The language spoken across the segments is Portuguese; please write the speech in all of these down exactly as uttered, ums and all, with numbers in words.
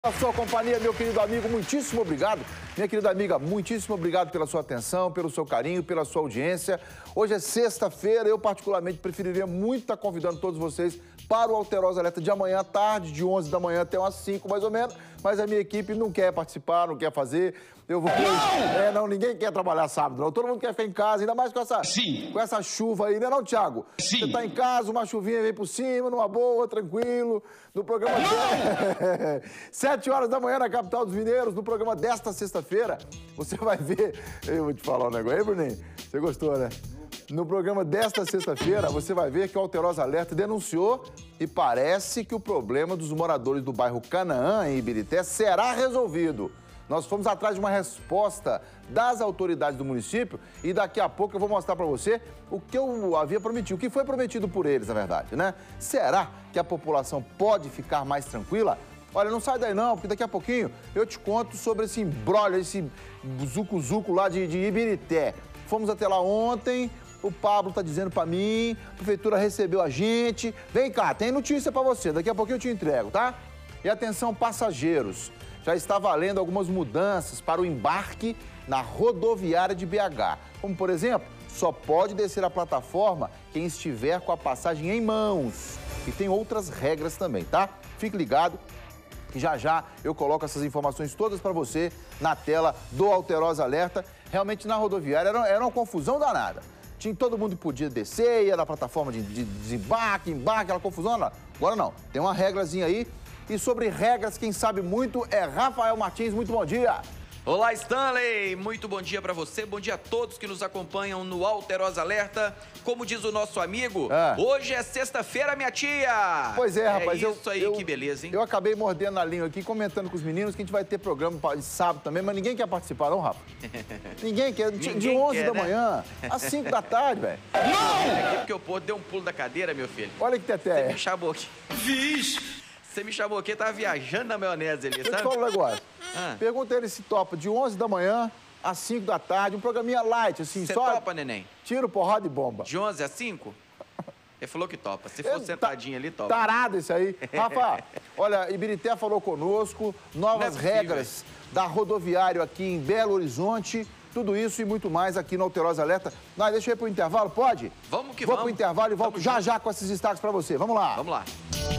A sua companhia, meu querido amigo, muitíssimo obrigado. Minha querida amiga, muitíssimo obrigado pela sua atenção, pelo seu carinho, pela sua audiência. Hoje é sexta-feira, eu particularmente preferiria muito estar convidando todos vocês para o Alterosa Alerta de amanhã à tarde, de onze da manhã até umas cinco mais ou menos, mas a minha equipe não quer participar, não quer fazer. Eu vou... Não! É, não, ninguém quer trabalhar sábado, não. Todo mundo quer ficar em casa, ainda mais com essa, Sim. com essa chuva aí, né não, Thiago? Sim. Você tá em casa, uma chuvinha vem por cima, numa boa, tranquilo, no programa... Sete horas da manhã na capital dos mineiros, no programa desta sexta-feira, você vai ver... Eu vou te falar um negócio, aí, Bruninho? Você gostou, né? No programa desta sexta-feira, você vai ver que o Alterosa Alerta denunciou e parece que o problema dos moradores do bairro Canaã, em Ibirité, será resolvido. Nós fomos atrás de uma resposta das autoridades do município e daqui a pouco eu vou mostrar para você o que eu havia prometido, o que foi prometido por eles, na verdade, né? Será que a população pode ficar mais tranquila? Olha, não sai daí não, porque daqui a pouquinho eu te conto sobre esse imbróglio, esse zuco-zuco lá de, de Ibirité. Fomos até lá ontem, o Pablo tá dizendo para mim, a prefeitura recebeu a gente. Vem cá, tem notícia para você, daqui a pouquinho eu te entrego, tá? E atenção, passageiros. Já está valendo algumas mudanças para o embarque na rodoviária de B H. Como, por exemplo, só pode descer a plataforma quem estiver com a passagem em mãos. E tem outras regras também, tá? Fique ligado que já já eu coloco essas informações todas para você na tela do Alterosa Alerta. Realmente, na rodoviária era, era uma confusão danada. Tinha, todo mundo podia descer, ia na plataforma de, de desembarque, embarque, aquela confusão. Não. Agora não, tem uma regrazinha aí. E sobre regras, quem sabe muito é Rafael Martins. Muito bom dia. Olá, Stanley. Muito bom dia para você. Bom dia a todos que nos acompanham no Alterosa Alerta. Como diz o nosso amigo, é. Hoje é sexta-feira, minha tia. Pois é, rapaz. É isso eu, aí, eu, que beleza, hein? Eu acabei mordendo a língua aqui, comentando com os meninos que a gente vai ter programa de sábado também, mas ninguém quer participar, não, Rafa? Ninguém quer. De, ninguém de onze quer, da né? manhã às cinco da tarde, velho. Não! É porque o povo deu um pulo da cadeira, meu filho. Olha que teté. Você me chamou aqui. Vixe! Você me chamou aqui, tava viajando na maionese ali, sabe? Deixa eu te falar um negócio. Ah. Pergunta ele se topa de onze da manhã às cinco da tarde, um programinha light, assim, Cê só... Você topa, neném? Tiro, porrada e bomba. De onze às cinco? Ele falou que topa. Se for Ele sentadinho tá, ali, topa. Tarado esse aí. Rafa, olha, Ibirité falou conosco, novas é regras da rodoviário aqui em Belo Horizonte, tudo isso e muito mais aqui no Alterosa Alerta. Nós, deixa eu ir pro intervalo, pode? Vamos que Vou vamos. Vou pro intervalo e volto Vamos já junto. já com esses destaques pra você. Vamos lá. Vamos lá.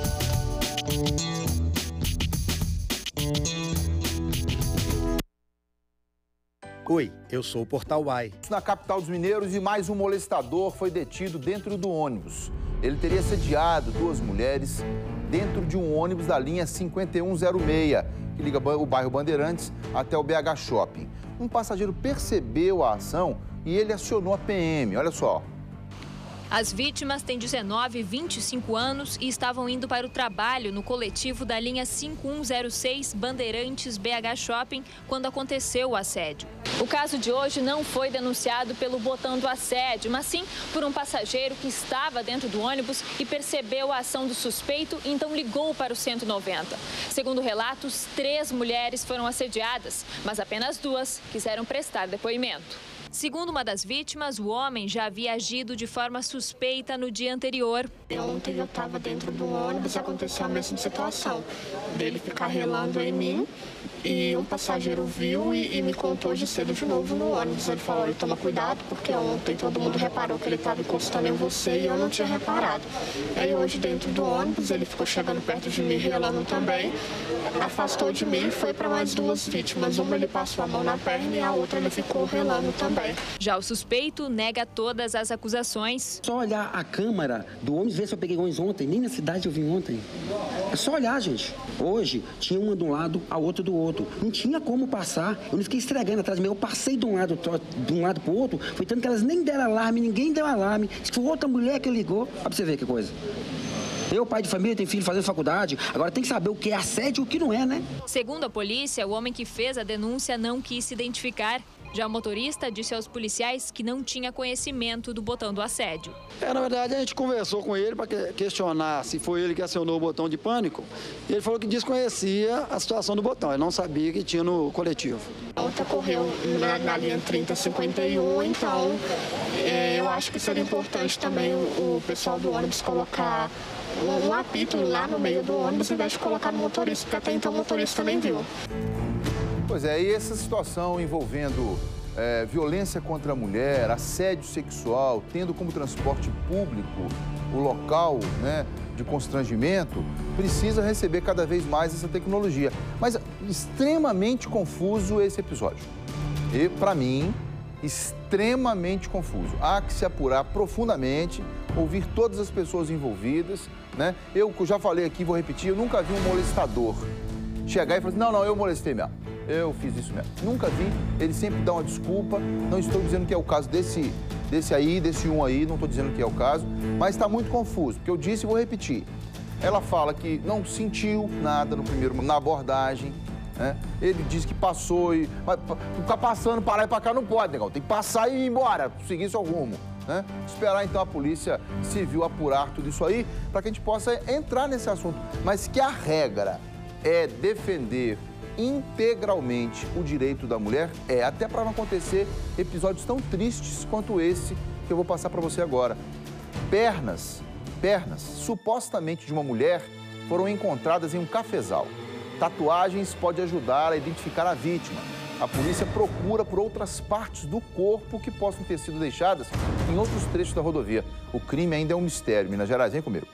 Oi, eu sou o Portal Uai. Na capital dos mineiros e mais um molestador foi detido dentro do ônibus. Ele teria sediado duas mulheres dentro de um ônibus da linha cinquenta e um zero seis, que liga o bairro Bandeirantes até o B H Shopping. Um passageiro percebeu a ação e ele acionou a P M. Olha só. As vítimas têm dezenove e vinte e cinco anos e estavam indo para o trabalho no coletivo da linha cinco um zero seis Bandeirantes B H Shopping quando aconteceu o assédio. O caso de hoje não foi denunciado pelo botão do assédio, mas sim por um passageiro que estava dentro do ônibus e percebeu a ação do suspeito e então ligou para o cento e noventa. Segundo relatos, três mulheres foram assediadas, mas apenas duas quiseram prestar depoimento. Segundo uma das vítimas, o homem já havia agido de forma suspeita no dia anterior. Ontem eu estava dentro do ônibus e aconteceu a mesma situação, dele ficar relando em mim e um passageiro viu e, e me contou de cedo de novo no ônibus. Ele falou, olha, toma cuidado porque ontem todo mundo reparou que ele estava encostando em você e eu não tinha reparado. Aí hoje dentro do ônibus ele ficou chegando perto de mim, relando também, afastou de mim e foi para mais duas vítimas. Uma ele passou a mão na perna e a outra ele ficou relando também. Já o suspeito nega todas as acusações. Só olhar a câmera do ônibus, ver se eu peguei ônibus ontem, nem na cidade eu vim ontem. É só olhar, gente. Hoje tinha uma de um lado, a outra do outro. Não tinha como passar. Eu não fiquei estregando atrás de mim. Eu passei de um lado, de um lado pro outro. Foi tanto que elas nem deram alarme, ninguém deu alarme. Se for outra mulher que ligou, olha pra você ver que coisa. Eu, pai de família, tenho filho fazendo faculdade. Agora tem que saber o que é assédio e o que não é, né? Segundo a polícia, o homem que fez a denúncia não quis se identificar. Já o motorista disse aos policiais que não tinha conhecimento do botão do assédio. É, na verdade, a gente conversou com ele para questionar se foi ele que acionou o botão de pânico. E ele falou que desconhecia a situação do botão, ele não sabia que tinha no coletivo. Ontem ocorreu na, na linha trinta cinquenta e um, então é, eu acho que seria importante também o, o pessoal do ônibus colocar um, um apito lá no meio do ônibus, ao invés de colocar no motorista, porque até então o motorista nem viu. Pois é, e essa situação envolvendo é, violência contra a mulher, assédio sexual, tendo como transporte público o local, né, de constrangimento, precisa receber cada vez mais essa tecnologia. Mas extremamente confuso esse episódio. E, para mim, extremamente confuso. Há que se apurar profundamente, ouvir todas as pessoas envolvidas, né? Eu já falei aqui, vou repetir, eu nunca vi um molestador chegar e falar assim, não, não, eu molestei mesmo. Eu fiz isso mesmo. Nunca vi. Ele sempre dá uma desculpa. Não estou dizendo que é o caso desse, desse aí, desse um aí, não estou dizendo que é o caso, mas está muito confuso, porque eu disse e vou repetir. Ela fala que não sentiu nada no primeiro, na abordagem, né? Ele diz que passou e... Mas ficar passando para lá e para cá não pode, negão. Tem que passar e ir embora, seguir seu rumo, né? Esperar então a polícia civil apurar tudo isso aí, para que a gente possa entrar nesse assunto. Mas que a regra é defender integralmente o direito da mulher, é até para não acontecer episódios tão tristes quanto esse que eu vou passar para você agora. Pernas, pernas, supostamente de uma mulher, foram encontradas em um cafezal. Tatuagens podem ajudar a identificar a vítima. A polícia procura por outras partes do corpo que possam ter sido deixadas em outros trechos da rodovia. O crime ainda é um mistério. Minas Gerais, vem comigo.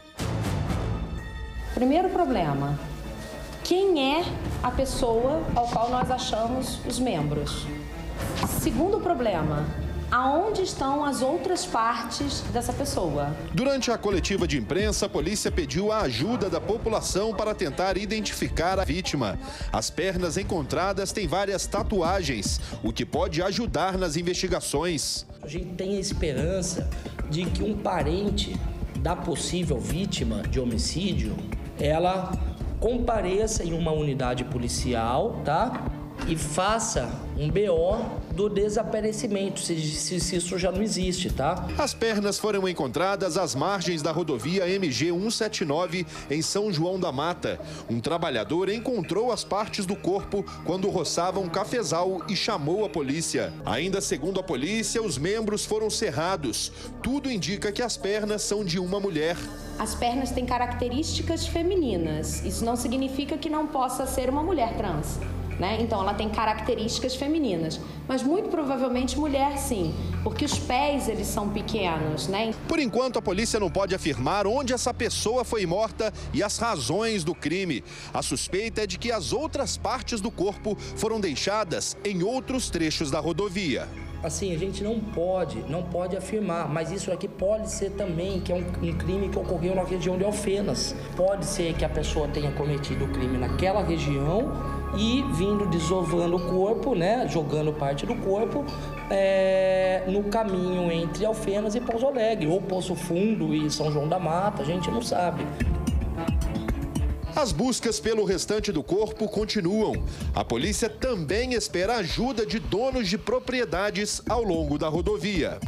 Primeiro problema. Quem é a pessoa ao qual nós achamos os membros? Segundo problema, aonde estão as outras partes dessa pessoa? Durante a coletiva de imprensa, a polícia pediu a ajuda da população para tentar identificar a vítima. As pernas encontradas têm várias tatuagens, o que pode ajudar nas investigações. A gente tem a esperança de que um parente da possível vítima de homicídio, ela compareça em uma unidade policial, tá? E faça um B O do desaparecimento, se, se, se isso já não existe, tá? As pernas foram encontradas às margens da rodovia M G cento e setenta e nove, em São João da Mata. Um trabalhador encontrou as partes do corpo quando roçava um cafezal e chamou a polícia. Ainda segundo a polícia, os membros foram cerrados. Tudo indica que as pernas são de uma mulher. As pernas têm características femininas. Isso não significa que não possa ser uma mulher trans, né? Então, ela tem características femininas, mas muito provavelmente mulher sim, porque os pés, eles são pequenos, né? Por enquanto, a polícia não pode afirmar onde essa pessoa foi morta e as razões do crime. A suspeita é de que as outras partes do corpo foram deixadas em outros trechos da rodovia. Assim, a gente não pode, não pode afirmar, mas isso aqui pode ser também que é um, um crime que ocorreu na região de Alfenas. Pode ser que a pessoa tenha cometido o crime naquela região e vindo desovando o corpo, né, jogando parte do corpo é, no caminho entre Alfenas e Pouso Alegre, ou Poço Fundo e São João da Mata, a gente não sabe. As buscas pelo restante do corpo continuam. A polícia também espera a ajuda de donos de propriedades ao longo da rodovia.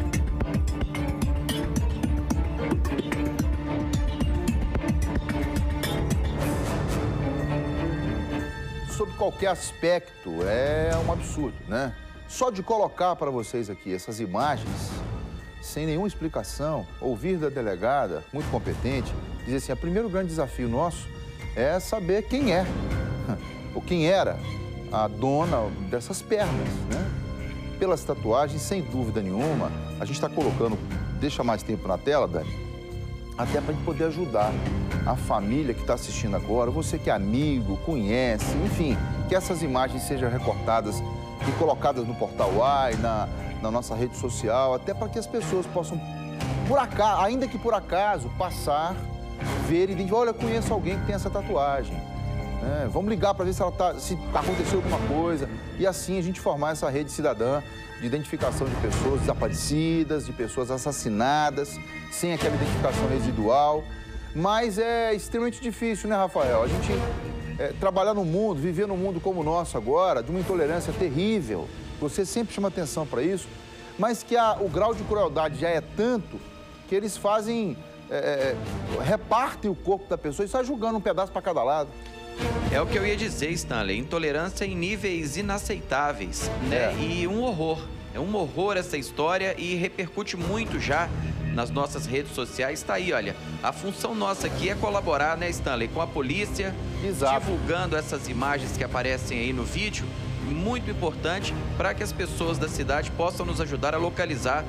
Sob qualquer aspecto, é um absurdo, né? Só de colocar para vocês aqui essas imagens, sem nenhuma explicação, ouvir da delegada, muito competente, dizer assim, o primeiro grande desafio nosso é saber quem é, ou quem era a dona dessas pernas, né? Pelas tatuagens, sem dúvida nenhuma, a gente está colocando, deixa mais tempo na tela, Dani, até para a gente poder ajudar a família que está assistindo agora, você que é amigo, conhece, enfim, que essas imagens sejam recortadas e colocadas no Portal Uai, na, na nossa rede social, até para que as pessoas possam, por acaso, ainda que por acaso, passar, ver e dizer, olha, eu conheço alguém que tem essa tatuagem. É, vamos ligar para ver se, ela tá, se aconteceu alguma coisa e assim a gente formar essa rede cidadã de identificação de pessoas desaparecidas, de pessoas assassinadas, sem aquela identificação residual. Mas é extremamente difícil, né, Rafael? A gente é, trabalhar no mundo, viver num mundo como o nosso agora, de uma intolerância terrível. Você sempre chama atenção para isso, mas que a, o grau de crueldade já é tanto que eles fazem, é, repartem o corpo da pessoa e saem jogando um pedaço para cada lado. É o que eu ia dizer, Stanley. Intolerância em níveis inaceitáveis, né? É. E um horror. É um horror essa história e repercute muito já nas nossas redes sociais. Tá aí, olha, a função nossa aqui é colaborar, né, Stanley, com a polícia, Exato. divulgando essas imagens que aparecem aí no vídeo, muito importante para que as pessoas da cidade possam nos ajudar a localizar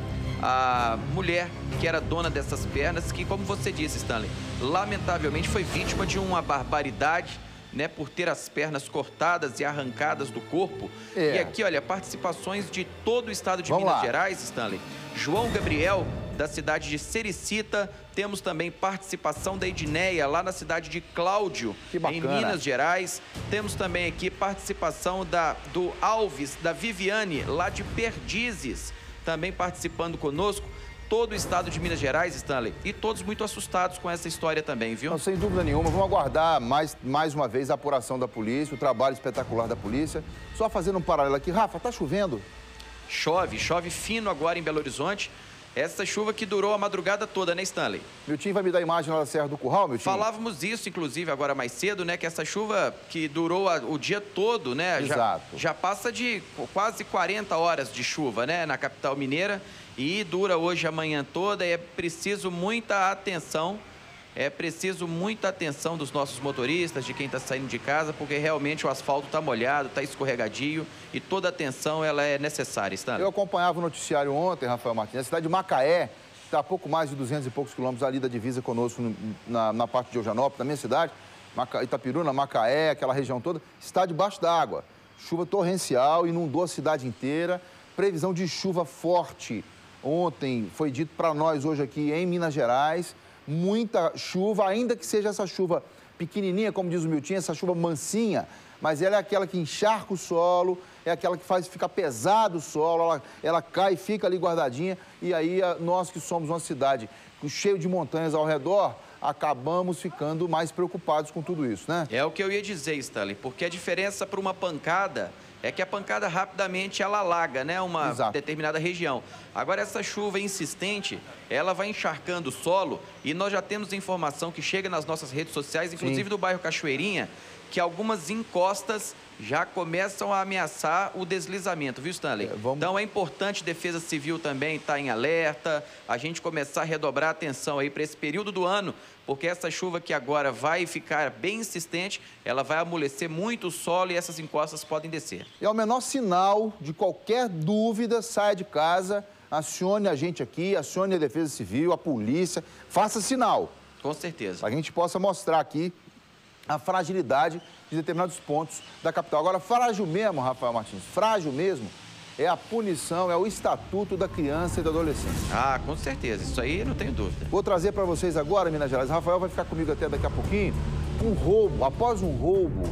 a mulher que era dona dessas pernas, que, como você disse, Stanley, lamentavelmente foi vítima de uma barbaridade, né, por ter as pernas cortadas e arrancadas do corpo. É. E aqui, olha, participações de todo o estado de Vamos Minas lá. Gerais, Stanley. João Gabriel, da cidade de Sericita. Temos também participação da Edneia, lá na cidade de Cláudio, em Minas Gerais. Temos também aqui participação da, do Alves, da Viviane, lá de Perdizes, também participando conosco. Todo o estado de Minas Gerais, Stanley, e todos muito assustados com essa história também, viu? Não, sem dúvida nenhuma. Vamos aguardar mais, mais uma vez a apuração da polícia, o trabalho espetacular da polícia. Só fazendo um paralelo aqui. Rafa, tá chovendo? Chove, chove fino agora em Belo Horizonte. Essa chuva que durou a madrugada toda, né, Stanley? Miltinho vai me dar imagem lá da Serra do Curral, Miltinho? Falávamos isso, inclusive, agora mais cedo, né? Que essa chuva que durou a, o dia todo, né? Exato. Já, já passa de quase quarenta horas de chuva, né? Na capital mineira. E dura hoje a manhã toda. E é preciso muita atenção. É preciso muita atenção dos nossos motoristas, de quem está saindo de casa, porque realmente o asfalto está molhado, está escorregadio e toda atenção ela é necessária, Stanley. Eu acompanhava o noticiário ontem, Rafael Martins. A cidade de Macaé está a pouco mais de duzentos e poucos quilômetros ali da divisa conosco na, na parte de Eugenópolis, na minha cidade. Maca... Itapiruna, Macaé, aquela região toda, está debaixo d'água. Chuva torrencial, inundou a cidade inteira. Previsão de chuva forte. Ontem foi dito para nós hoje aqui em Minas Gerais. Muita chuva, ainda que seja essa chuva pequenininha, como diz o Miltinho, essa chuva mansinha, mas ela é aquela que encharca o solo, é aquela que faz ficar pesado o solo, ela, ela cai e fica ali guardadinha, e aí nós que somos uma cidade cheia de montanhas ao redor, acabamos ficando mais preocupados com tudo isso, né? É o que eu ia dizer, Stanley, porque a diferença para uma pancada é que a pancada rapidamente ela alaga, né, uma Exato. determinada região. Agora essa chuva insistente, ela vai encharcando o solo e nós já temos informação que chega nas nossas redes sociais, inclusive Sim. do bairro Cachoeirinha, que algumas encostas já começam a ameaçar o deslizamento, viu, Stanley? É, vamos... Então é importante a Defesa Civil também estar em alerta, a gente começar a redobrar a atenção aí para esse período do ano, porque essa chuva que agora vai ficar bem insistente, ela vai amolecer muito o solo e essas encostas podem descer. E ao menor sinal de qualquer dúvida, saia de casa, acione a gente aqui, acione a Defesa Civil, a polícia, faça sinal. Com certeza. Para que a gente possa mostrar aqui a fragilidade de determinados pontos da capital. Agora, frágil mesmo, Rafael Martins, frágil mesmo é a punição, é o Estatuto da Criança e do Adolescente. Ah, com certeza, isso aí não tenho dúvida. Vou trazer para vocês agora, Minas Gerais, Rafael vai ficar comigo até daqui a pouquinho, um roubo. Após um roubo,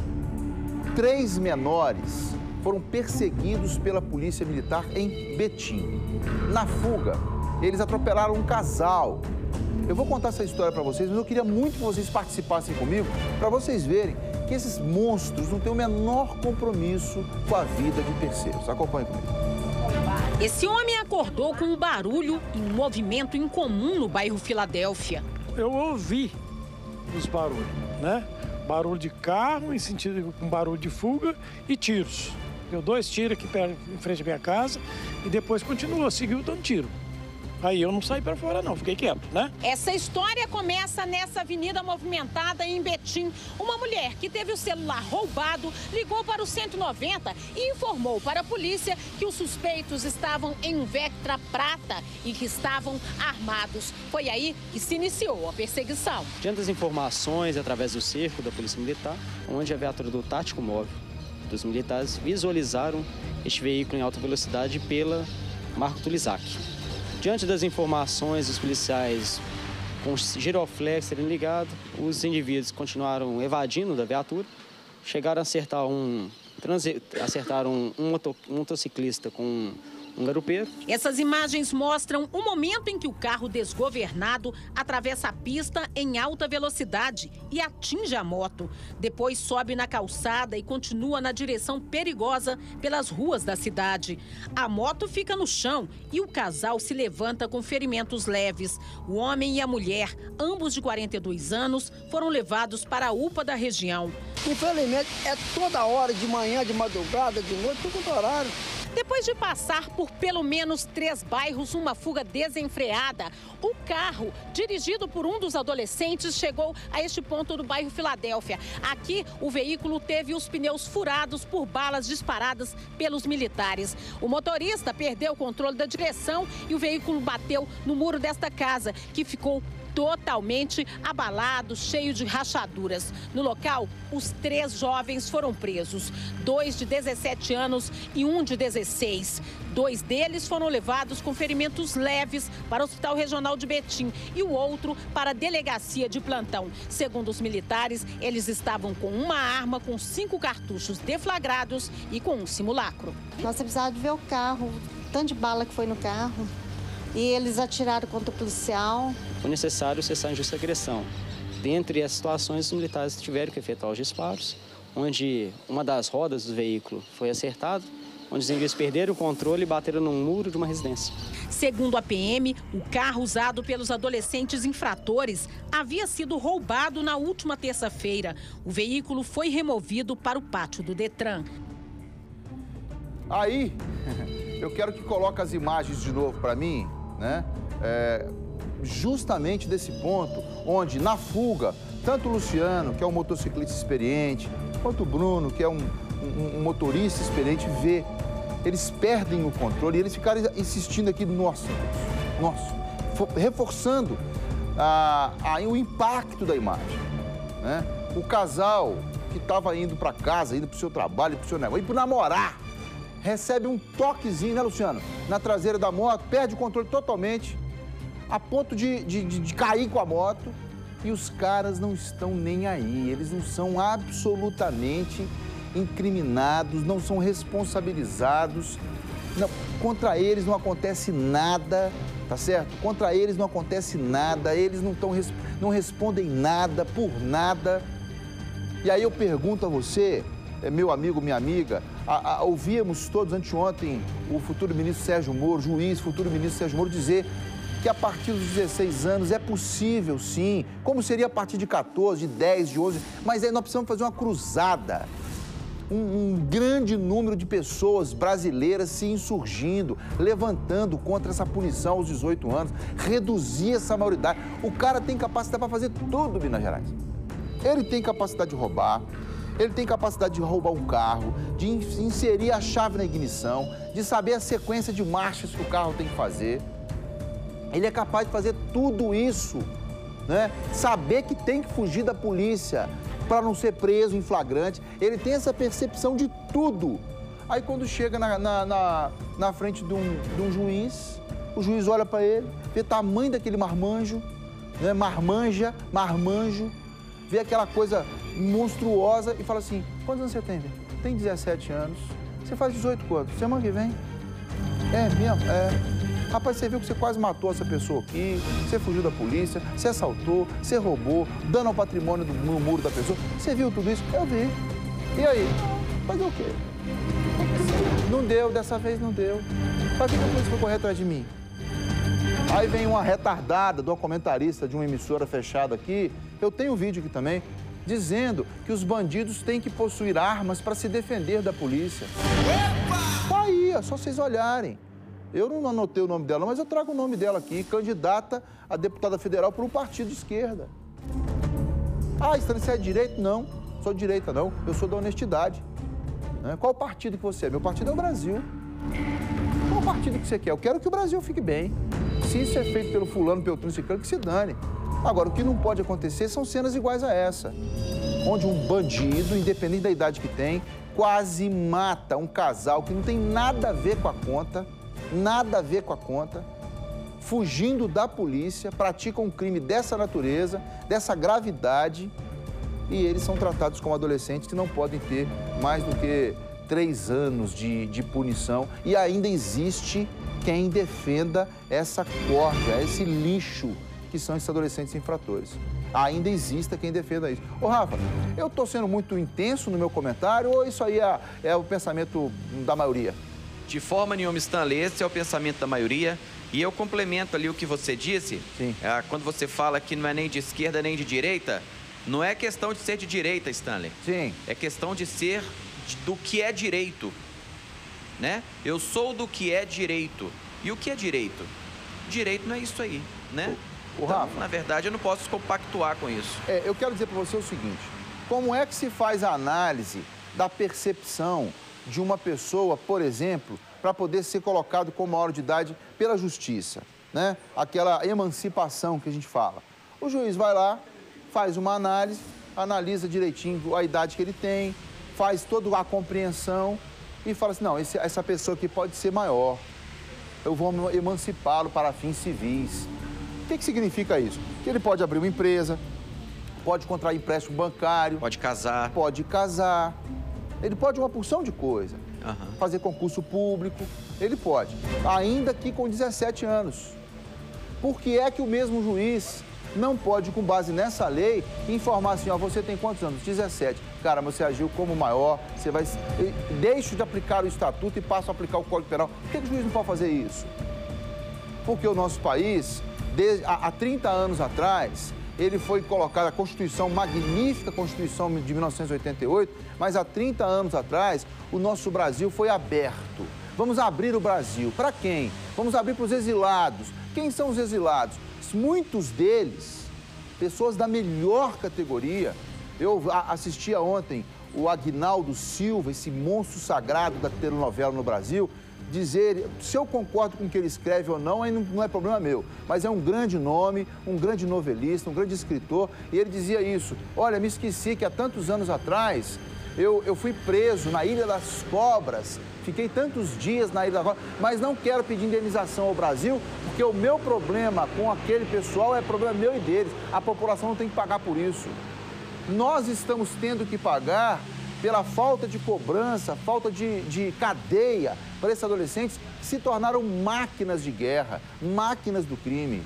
três menores foram perseguidos pela Polícia Militar em Betim. Na fuga, eles atropelaram um casal. Eu vou contar essa história para vocês, mas eu queria muito que vocês participassem comigo para vocês verem que esses monstros não têm o menor compromisso com a vida de terceiros. Acompanhe comigo. Esse homem acordou com um barulho e um movimento incomum no bairro Filadélfia. Eu ouvi os barulhos, né? Barulho de carro, em sentido com barulho de fuga e tiros. Deu dois tiros aqui perto, em frente à minha casa e depois continuou, seguiu dando tiro. Aí eu não saí para fora não, fiquei quieto, né? Essa história começa nessa avenida movimentada em Betim. Uma mulher que teve o celular roubado ligou para o cento e noventa e informou para a polícia que os suspeitos estavam em um Vectra prata e que estavam armados. Foi aí que se iniciou a perseguição. Diante das informações, através do cerco da Polícia Militar, onde a viatura do Tático Móvel dos militares visualizaram este veículo em alta velocidade pela Marco Tulizac. Diante das informações, os policiais com giroflex serem ligados, os indivíduos continuaram evadindo da viatura, chegaram a acertar um, acertaram um, um, moto, um motociclista com um, um garupeiro. Essas imagens mostram o momento em que o carro desgovernado atravessa a pista em alta velocidade e atinge a moto. Depois sobe na calçada e continua na direção perigosa pelas ruas da cidade. A moto fica no chão e o casal se levanta com ferimentos leves. O homem e a mulher, ambos de quarenta e dois anos, foram levados para a U P A da região. Infelizmente, é toda hora, de manhã, de madrugada, de noite, todo horário. Depois de passar por pelo menos três bairros, uma fuga desenfreada, o carro, dirigido por um dos adolescentes, chegou a este ponto do bairro Filadélfia. Aqui, o veículo teve os pneus furados por balas disparadas pelos militares. O motorista perdeu o controle da direção e o veículo bateu no muro desta casa, que ficou totalmente abalado, cheio de rachaduras. No local, os três jovens foram presos, dois de dezessete anos e um de dezesseis. Dois deles foram levados com ferimentos leves para o Hospital Regional de Betim e o outro para a delegacia de plantão. Segundo os militares, eles estavam com uma arma com cinco cartuchos deflagrados e com um simulacro. Nós precisávamos de ver o carro, o tanto de bala que foi no carro. E eles atiraram contra o policial. Foi necessário cessar a injusta agressão. Dentre as situações, os militares tiveram que efetuar os disparos, onde uma das rodas do veículo foi acertada, onde os indivíduos perderam o controle e bateram num muro de uma residência. Segundo a P M, o carro usado pelos adolescentes infratores havia sido roubado na última terça-feira. O veículo foi removido para o pátio do Detran. Aí, eu quero que coloque as imagens de novo para mim, né? É, justamente desse ponto, onde na fuga, tanto o Luciano, que é um motociclista experiente, quanto o Bruno, que é um, um, um motorista experiente, vê. Eles perdem o controle e eles ficaram insistindo aqui, nossa, nossa, reforçando ah, ah, o impacto da imagem, né? O casal que estava indo para casa, indo para o seu trabalho, para o seu negócio, indo para namorar, recebe um toquezinho, né, Luciano? Na traseira da moto, perde o controle totalmente, a ponto de, de, de, de cair com a moto. E os caras não estão nem aí, eles não são absolutamente incriminados, não são responsabilizados. Não, contra eles não acontece nada, tá certo? Contra eles não acontece nada, eles não, tão, não respondem nada por nada. E aí eu pergunto a você, meu amigo, minha amiga, a, a, ouvíamos todos anteontem o futuro ministro Sérgio Moro, juiz, futuro ministro Sérgio Moro, dizer que a partir dos dezesseis anos é possível, sim, como seria a partir de quatorze, de dez, de onze, mas aí nós precisamos fazer uma cruzada. Um, um grande número de pessoas brasileiras se insurgindo, levantando contra essa punição aos dezoito anos, reduzir essa maioridade. O cara tem capacidade para fazer tudo, Minas Gerais. Ele tem capacidade de roubar, ele tem capacidade de roubar um carro, de inserir a chave na ignição, de saber a sequência de marchas que o carro tem que fazer. Ele é capaz de fazer tudo isso, né? Saber que tem que fugir da polícia para não ser preso em flagrante. Ele tem essa percepção de tudo. Aí quando chega na, na, na, na frente de um, de um juiz, o juiz olha para ele, vê o tamanho daquele marmanjo, né? Marmanja, marmanjo, vê aquela coisa monstruosa e fala assim, quantos anos você tem, velho? Tem dezessete anos. Você faz dezoito quantos? Semana que vem? É mesmo? É. Rapaz, você viu que você quase matou essa pessoa aqui, você fugiu da polícia, você assaltou, você roubou, dano ao patrimônio do no muro da pessoa. Você viu tudo isso? Eu vi. E aí? Fazer o quê? Não deu, dessa vez não deu. Pra que a polícia foi correr atrás de mim? Aí vem uma retardada de uma comentarista de uma emissora fechada aqui, eu tenho um vídeo aqui também, dizendo que os bandidos têm que possuir armas para se defender da polícia. Tá aí, é só vocês olharem. Eu não anotei o nome dela, mas eu trago o nome dela aqui, candidata a deputada federal por um partido de esquerda. Ah, Stanley, você é de direita? Não, sou de direita não, eu sou da honestidade. Né? Qual partido que você é? Meu partido é o Brasil. Qual partido que você quer? Eu quero que o Brasil fique bem. Se isso é feito pelo fulano, pelo ciclano, que se dane. Agora, o que não pode acontecer são cenas iguais a essa, onde um bandido, independente da idade que tem, quase mata um casal que não tem nada a ver com a conta, nada a ver com a conta, fugindo da polícia, praticam um crime dessa natureza, dessa gravidade, e eles são tratados como adolescentes que não podem ter mais do que três anos de, de punição. E ainda existe quem defenda essa corja, esse lixo que são esses adolescentes infratores. Ainda existe quem defenda isso. Ô, Rafa, eu estou sendo muito intenso no meu comentário ou isso aí é, é o pensamento da maioria? De forma nenhuma, Stanley, esse é o pensamento da maioria. E eu complemento ali o que você disse. Sim. É, quando você fala que não é nem de esquerda nem de direita, não é questão de ser de direita, Stanley. Sim. É questão de ser de, do que é direito. né? Eu sou do que é direito. E o que é direito? Direito não é isso aí, né? O, o então, Rafa, na verdade, eu não posso compactuar com isso. É, eu quero dizer para você o seguinte, como é que se faz a análise da percepção de uma pessoa, por exemplo, para poder ser colocado como maior de idade pela justiça, né? Aquela emancipação que a gente fala. O juiz vai lá, faz uma análise, analisa direitinho a idade que ele tem, faz toda a compreensão e fala assim, não, esse, essa pessoa aqui pode ser maior. Eu vou emancipá-lo para fins civis. O que, que significa isso? Que ele pode abrir uma empresa, pode contrair empréstimo bancário. Pode casar. Pode casar. Ele pode uma porção de coisa. Uhum. Fazer concurso público. Ele pode. Ainda que com dezessete anos. Por que é que o mesmo juiz não pode, com base nessa lei, informar assim, ó, você tem quantos anos? dezessete. Cara, você agiu como maior, você vai... Deixa de aplicar o estatuto e passa a aplicar o Código Penal. Por que, que o juiz não pode fazer isso? Porque o nosso país, desde, há trinta anos atrás, ele foi colocado, a Constituição, magnífica Constituição de mil novecentos e oitenta e oito, mas há trinta anos atrás, o nosso Brasil foi aberto. Vamos abrir o Brasil. Para quem? Vamos abrir para os exilados. Quem são os exilados? Muitos deles, pessoas da melhor categoria. Eu assistia ontem o Aguinaldo Silva, esse monstro sagrado da telenovela no Brasil, dizer, se eu concordo com o que ele escreve ou não, aí não é problema meu, mas é um grande nome, um grande novelista, um grande escritor, e ele dizia isso, olha, me esqueci que há tantos anos atrás, eu, eu fui preso na Ilha das Cobras, fiquei tantos dias na Ilha das Cobras, mas não quero pedir indenização ao Brasil, porque o meu problema com aquele pessoal é problema meu e deles, a população não tem que pagar por isso. Nós estamos tendo que pagar pela falta de cobrança, falta de, de cadeia para esses adolescentes que se tornaram máquinas de guerra, máquinas do crime.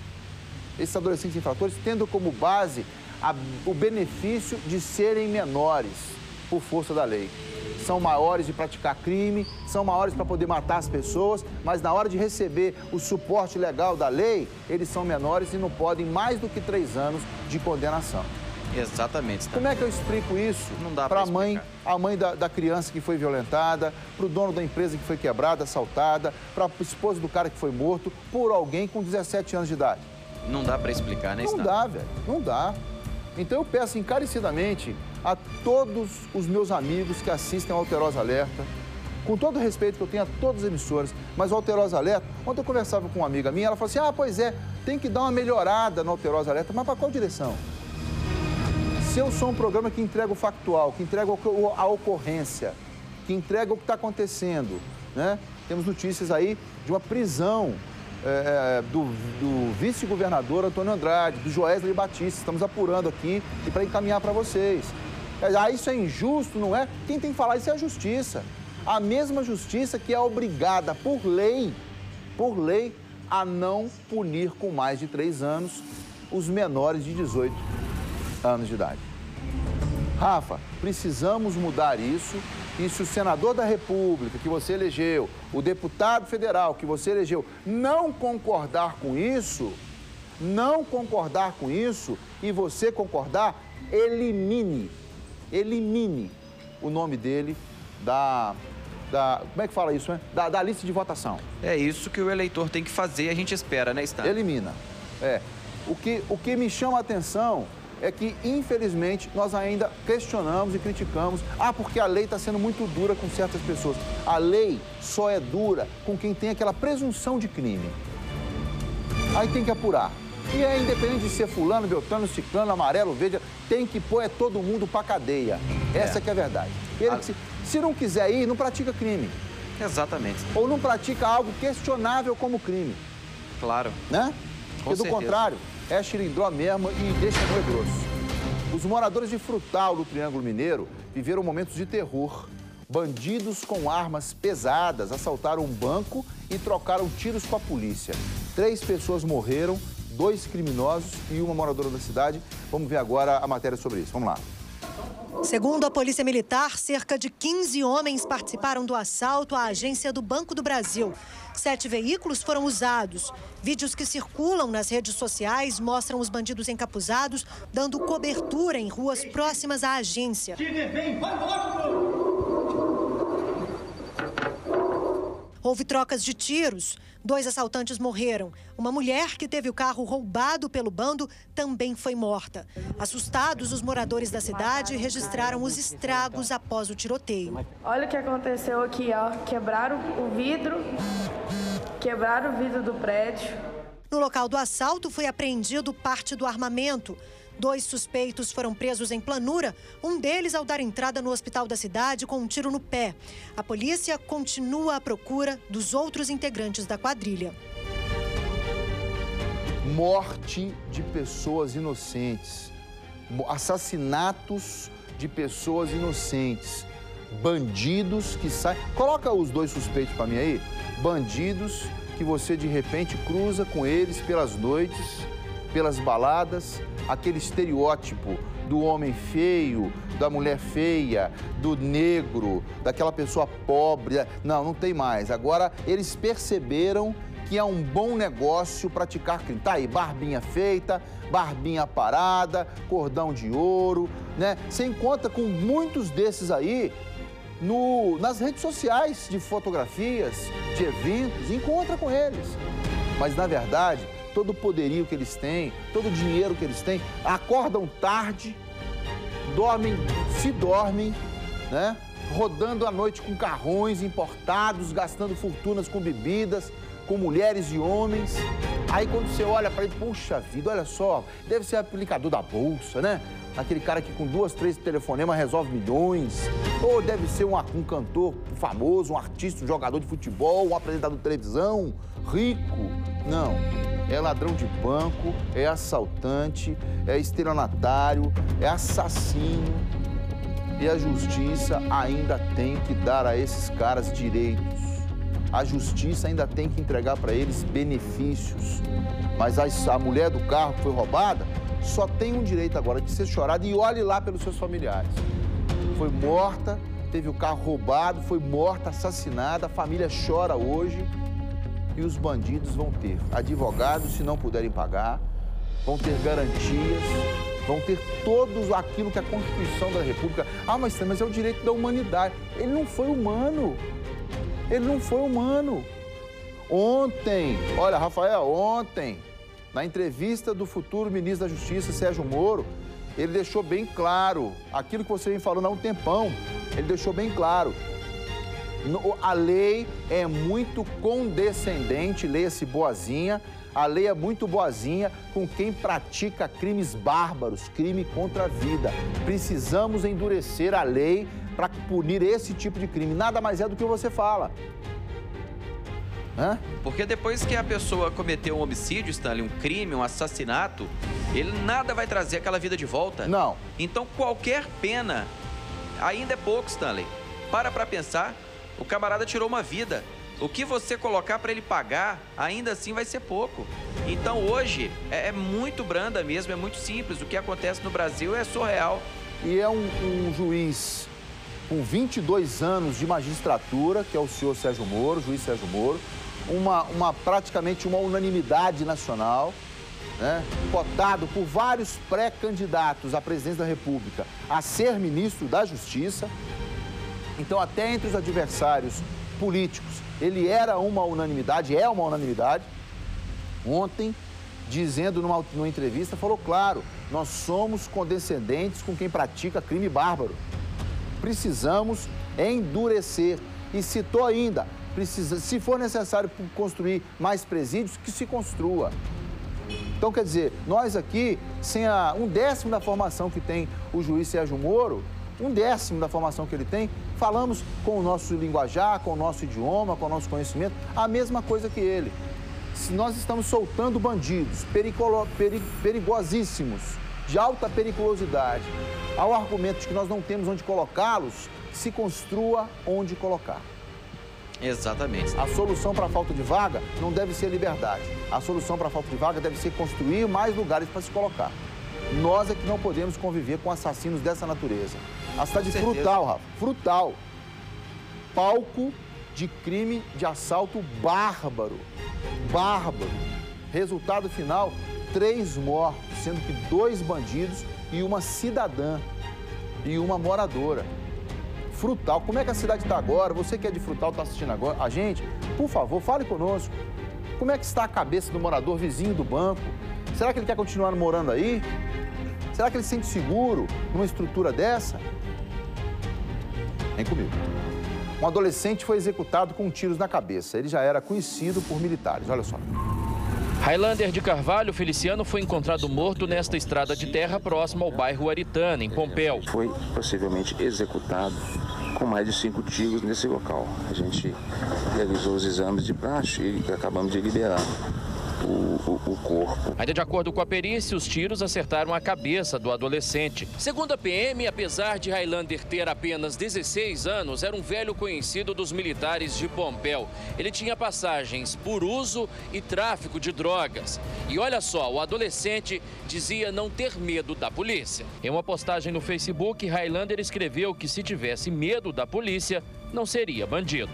Esses adolescentes infratores tendo como base a, o benefício de serem menores por força da lei. São maiores de praticar crime, são maiores para poder matar as pessoas, mas na hora de receber o suporte legal da lei, eles são menores e não podem mais do que três anos de condenação. Exatamente. Como é que eu explico isso? Não dá para para a mãe, a mãe da, da criança que foi violentada, para o dono da empresa que foi quebrada, assaltada, para a esposa do cara que foi morto por alguém com dezessete anos de idade? Não dá para explicar, né? Não dá, velho. Não dá. Então eu peço encarecidamente a todos os meus amigos que assistem ao Alterosa Alerta, com todo o respeito que eu tenho a todas as emissoras, mas o Alterosa Alerta, ontem eu conversava com uma amiga minha, ela falou assim, ah, pois é, tem que dar uma melhorada no Alterosa Alerta, mas para qual direção? Se eu sou um programa que entrega o factual, que entrega a ocorrência, que entrega o que está acontecendo, né? Temos notícias aí de uma prisão é, do, do vice-governador Antônio Andrade, do Joesley Batista. Estamos apurando aqui e para encaminhar para vocês. Ah, isso é injusto, não é? Quem tem que falar isso é a justiça. A mesma justiça que é obrigada por lei, por lei, a não punir com mais de três anos os menores de dezoito anos de idade. Rafa, precisamos mudar isso e se o senador da República que você elegeu, o deputado federal que você elegeu, não concordar com isso, não concordar com isso e você concordar, elimine, elimine o nome dele da... Da, como é que fala isso, né? Da, da lista de votação. É isso que o eleitor tem que fazer, a gente espera, né, Stan? Elimina. É. O que, o que me chama a atenção é que, infelizmente, nós ainda questionamos e criticamos. Ah, porque a lei está sendo muito dura com certas pessoas. A lei só é dura com quem tem aquela presunção de crime. Aí tem que apurar. E é independente de ser fulano, beltrano, ciclano, amarelo, verde, tem que pôr é todo mundo pra cadeia. Essa é, é que é a verdade. Ele, a... se, se não quiser ir, não pratica crime. Exatamente. Ou não pratica algo questionável como crime. Claro. Né? Com Porque do certeza. contrário, é xilindró mesmo e deixa moer grosso. Os moradores de Frutal, do Triângulo Mineiro, viveram momentos de terror. Bandidos com armas pesadas assaltaram um banco e trocaram tiros com a polícia. Três pessoas morreram, dois criminosos e uma moradora da cidade. Vamos ver agora a matéria sobre isso. Vamos lá. Segundo a Polícia Militar, cerca de quinze homens participaram do assalto à agência do Banco do Brasil. Sete veículos foram usados. Vídeos que circulam nas redes sociais mostram os bandidos encapuzados dando cobertura em ruas próximas à agência. Houve trocas de tiros. Dois assaltantes morreram. Uma mulher que teve o carro roubado pelo bando também foi morta. Assustados, os moradores da cidade registraram os estragos após o tiroteio. Olha o que aconteceu aqui, ó. Quebraram o vidro, quebraram o vidro do prédio. No local do assalto foi apreendido parte do armamento. Dois suspeitos foram presos em Planura, um deles ao dar entrada no hospital da cidade com um tiro no pé. A polícia continua à procura dos outros integrantes da quadrilha. Morte de pessoas inocentes, assassinatos de pessoas inocentes, bandidos que saem... Coloca os dois suspeitos para mim aí. Bandidos que você de repente cruza com eles pelas noites, pelas baladas, aquele estereótipo do homem feio, da mulher feia, do negro, daquela pessoa pobre. Não, não tem mais. Agora, eles perceberam que é um bom negócio praticar crime. Tá aí, barbinha feita, barbinha parada, cordão de ouro, né? Você encontra com muitos desses aí no, nas redes sociais de fotografias, de eventos, encontra com eles. Mas, na verdade, todo o poderio que eles têm, todo o dinheiro que eles têm, acordam tarde, dormem, se dormem, né? Rodando à noite com carrões importados, gastando fortunas com bebidas, com mulheres e homens. Aí quando você olha para ele, puxa vida, olha só, deve ser aplicador da bolsa, né? Aquele cara que com duas, três telefonemas resolve milhões. Ou deve ser um, um cantor famoso, um artista, um jogador de futebol, um apresentador de televisão, rico. Não. É ladrão de banco, é assaltante, é estelionatário, é assassino. E a justiça ainda tem que dar a esses caras direitos. A justiça ainda tem que entregar para eles benefícios. Mas a, a mulher do carro que foi roubada só tem um direito agora de ser chorada, e olhe lá pelos seus familiares. Foi morta, teve o carro roubado, foi morta, assassinada, a família chora hoje. E os bandidos vão ter advogados, se não puderem pagar, vão ter garantias, vão ter todos aquilo que a Constituição da República... Ah, mas, mas é o direito da humanidade. Ele não foi humano. Ele não foi humano. Ontem, olha, Rafael, ontem, na entrevista do futuro ministro da Justiça, Sérgio Moro, ele deixou bem claro aquilo que você vem falando há um tempão. Ele deixou bem claro. A lei é muito condescendente, leia-se boazinha, a lei é muito boazinha com quem pratica crimes bárbaros, crime contra a vida. Precisamos endurecer a lei para punir esse tipo de crime. Nada mais é do que você fala. Hã? Porque depois que a pessoa cometeu um homicídio, Stanley, um crime, um assassinato, ele nada vai trazer aquela vida de volta. Não. Então qualquer pena ainda é pouco, Stanley. Para pra pensar. O camarada tirou uma vida. O que você colocar para ele pagar, ainda assim vai ser pouco. Então hoje é, é muito branda mesmo, é muito simples. O que acontece no Brasil é surreal. E é um, um juiz com vinte e dois anos de magistratura, que é o senhor Sérgio Moro, juiz Sérgio Moro, uma, uma, praticamente uma unanimidade nacional, né? Cotado por vários pré-candidatos à presidência da República a ser ministro da Justiça. Então, até entre os adversários políticos, ele era uma unanimidade, é uma unanimidade. Ontem, dizendo numa, numa entrevista, falou claro, nós somos condescendentes com quem pratica crime bárbaro. Precisamos endurecer. E citou ainda, precisa, se for necessário construir mais presídios, que se construa. Então, quer dizer, nós aqui, sem a, um décimo da formação que tem o juiz Sérgio Moro, um décimo da formação que ele tem, falamos com o nosso linguajar, com o nosso idioma, com o nosso conhecimento, a mesma coisa que ele. Se nós estamos soltando bandidos pericolo, peri, perigosíssimos, de alta periculosidade, ao argumento de que nós não temos onde colocá-los, se construa onde colocar. Exatamente. A solução para a falta de vaga não deve ser liberdade. A solução para a falta de vaga deve ser construir mais lugares para se colocar. Nós é que não podemos conviver com assassinos dessa natureza. A cidade é frutal, Rafa, frutal. Palco de crime de assalto bárbaro. Bárbaro. Resultado final, três mortos, sendo que dois bandidos e uma cidadã e uma moradora. Frutal, como é que a cidade está agora? Você que é de Frutal, está assistindo agora a gente, por favor, fale conosco. Como é que está a cabeça do morador vizinho do banco? Será que ele quer continuar morando aí? Será que ele se sente seguro numa estrutura dessa? Vem comigo. Um adolescente foi executado com tiros na cabeça. Ele já era conhecido por militares. Olha só. Highlander de Carvalho Feliciano foi encontrado morto nesta estrada de terra próxima ao bairro Aritana, em Pompéu. Foi possivelmente executado com mais de cinco tiros nesse local. A gente realizou os exames de praxe e acabamos de liberar O, o, o corpo. Ainda de acordo com a perícia, os tiros acertaram a cabeça do adolescente. Segundo a P M, apesar de Highlander ter apenas dezesseis anos, era um velho conhecido dos militares de Pompéu. Ele tinha passagens por uso e tráfico de drogas. E olha só, o adolescente dizia não ter medo da polícia. Em uma postagem no Facebook, Highlander escreveu que se tivesse medo da polícia, não seria bandido.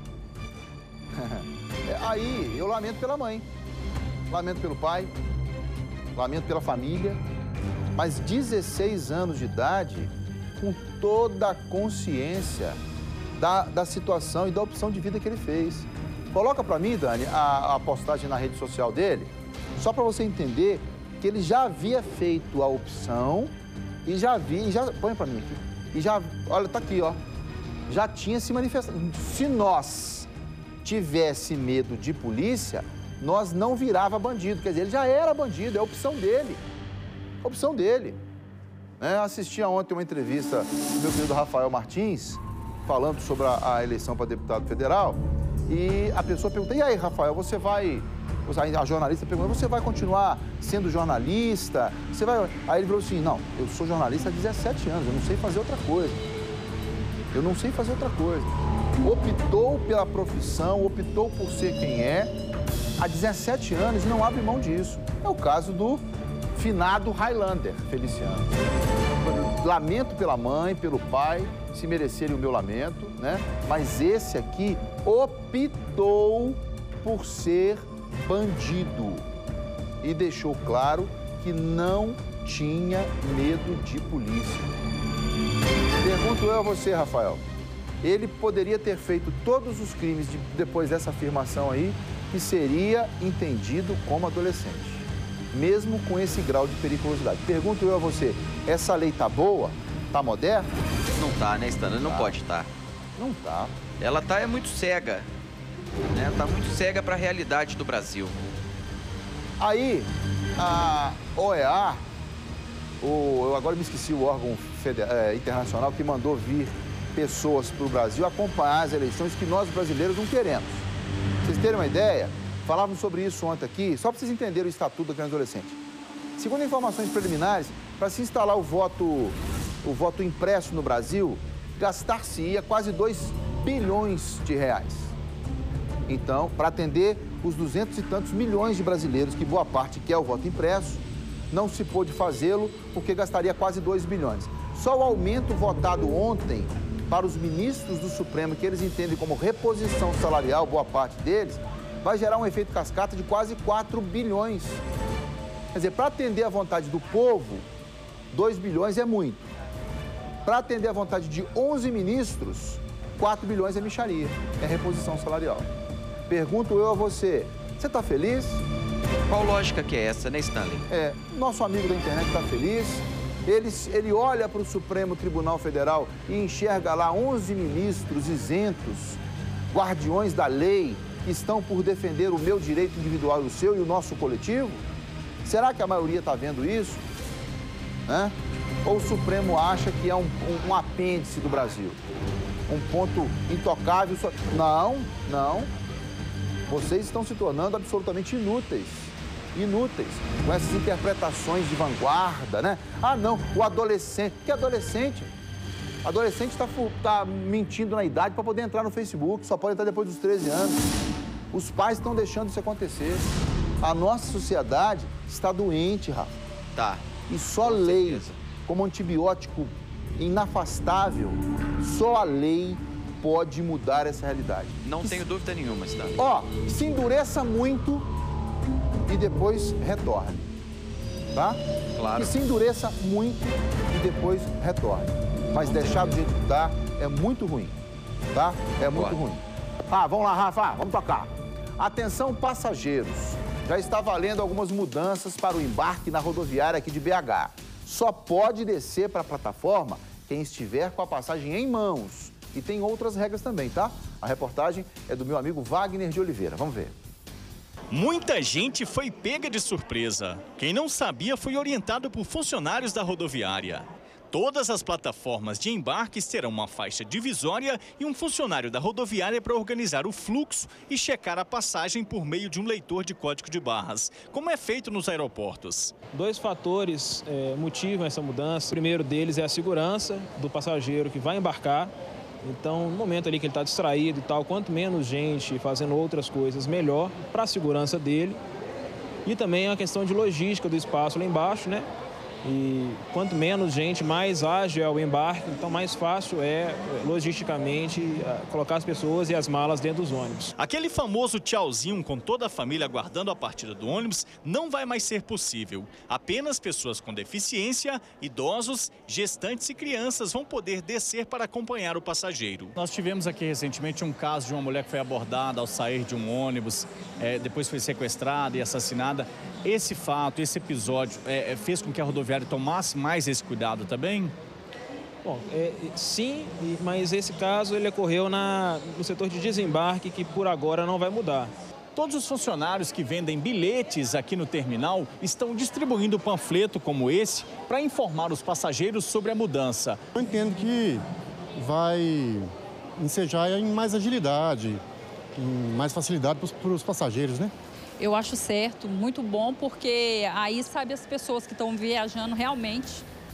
Aí, eu lamento pela mãe. Lamento pelo pai, lamento pela família, mas dezesseis anos de idade, com toda a consciência da, da situação e da opção de vida que ele fez. Coloca para mim, Dani, a, a postagem na rede social dele, só para você entender que ele já havia feito a opção e já havia, e já, põe para mim aqui, e já, olha, tá aqui, ó, já tinha se manifestado. Se nós tivesse medo de polícia, nós não virava bandido, quer dizer, ele já era bandido, é a opção dele, a opção dele. É, assisti ontem uma entrevista do meu querido Rafael Martins, falando sobre a, a eleição para deputado federal, e a pessoa pergunta, e aí, Rafael, você vai, a jornalista pergunta, você vai continuar sendo jornalista? Você vai... Aí ele falou assim, não, eu sou jornalista há dezessete anos, eu não sei fazer outra coisa, eu não sei fazer outra coisa. Optou pela profissão, optou por ser quem é, há dezessete anos e não abre mão disso. É o caso do finado Highlander Feliciano. Lamento pela mãe, pelo pai, se merecerem o meu lamento, né? Mas esse aqui optou por ser bandido e deixou claro que não tinha medo de polícia. Pergunto eu a você, Rafael, ele poderia ter feito todos os crimes de, depois dessa afirmação aí, que seria entendido como adolescente, mesmo com esse grau de periculosidade. Pergunto eu a você, essa lei tá boa? Tá moderna? Não tá, né, Stana? Não, não pode estar. Tá. Não tá. Ela tá é muito cega, né? Tá muito cega para a realidade do Brasil. Aí, a O E A, o, eu agora me esqueci o órgão federal, é, internacional que mandou vir pessoas para o Brasil acompanhar as eleições que nós brasileiros não queremos. Pra vocês terem uma ideia, falávamos sobre isso ontem aqui, só para vocês entenderem o estatuto da criança e adolescente. Segundo informações preliminares, para se instalar o voto, o voto impresso no Brasil, gastar-se-ia quase dois bilhões de reais. Então, para atender os duzentos e tantos milhões de brasileiros, que boa parte quer o voto impresso, não se pôde fazê-lo porque gastaria quase dois bilhões. Só o aumento votado ontem para os ministros do Supremo, que eles entendem como reposição salarial, boa parte deles, vai gerar um efeito cascata de quase quatro bilhões. Quer dizer, para atender a vontade do povo, dois bilhões é muito. Para atender a vontade de onze ministros, quatro bilhões é mixaria, é reposição salarial. Pergunto eu a você, você está feliz? Qual lógica que é essa, né, Stanley? É, nosso amigo da internet está feliz. Ele, ele olha para o Supremo Tribunal Federal e enxerga lá onze ministros isentos, guardiões da lei, que estão por defender o meu direito individual e o seu e o nosso coletivo? Será que a maioria está vendo isso? Né? Ou o Supremo acha que é um, um, um apêndice do Brasil? Um ponto intocável? Só... Não, não. Vocês estão se tornando absolutamente inúteis. Inúteis, com essas interpretações de vanguarda, né? Ah, não, o adolescente... Que adolescente? Adolescente está tá mentindo na idade para poder entrar no Facebook, só pode entrar depois dos treze anos. Os pais estão deixando isso acontecer. A nossa sociedade está doente, Rafa. Tá. E só lei, como antibiótico inafastável, só a lei pode mudar essa realidade. Não que tenho se... dúvida nenhuma, Stanley. Ó, se endureça muito e depois retorne, tá? Claro. Que se endureça muito e depois retorne. Mas deixar do jeito que está é muito ruim, tá? É muito ruim. Ah, vamos lá, Rafa, vamos tocar. Atenção, passageiros. Já está valendo algumas mudanças para o embarque na rodoviária aqui de B H. Só pode descer para a plataforma quem estiver com a passagem em mãos. E tem outras regras também, tá? A reportagem é do meu amigo Wagner de Oliveira. Vamos ver. Muita gente foi pega de surpresa. Quem não sabia foi orientado por funcionários da rodoviária. Todas as plataformas de embarques terão uma faixa divisória e um funcionário da rodoviária para organizar o fluxo e checar a passagem por meio de um leitor de código de barras, como é feito nos aeroportos. Dois fatores é, motivam essa mudança. O primeiro deles é a segurança do passageiro que vai embarcar. Então, no momento ali que ele está distraído e tal, quanto menos gente fazendo outras coisas, melhor para a segurança dele. E também a questão de logística do espaço lá embaixo, né? E quanto menos gente, mais ágil é o embarque, então mais fácil é, logisticamente, colocar as pessoas e as malas dentro dos ônibus. Aquele famoso tchauzinho com toda a família aguardando a partida do ônibus não vai mais ser possível. Apenas pessoas com deficiência, idosos, gestantes e crianças vão poder descer para acompanhar o passageiro. Nós tivemos aqui recentemente um caso de uma mulher que foi abordada ao sair de um ônibus, é, depois foi sequestrada e assassinada. Esse fato, esse episódio, é, fez com que a rodoviária tomasse mais esse cuidado também? Bom, é, sim, mas esse caso ele ocorreu na, no setor de desembarque, que por agora não vai mudar. Todos os funcionários que vendem bilhetes aqui no terminal estão distribuindo panfleto como esse para informar os passageiros sobre a mudança. Eu entendo que vai ensejar em mais agilidade, em mais facilidade para os passageiros, né? Eu acho certo, muito bom, porque aí sabe as pessoas que estão viajando realmente.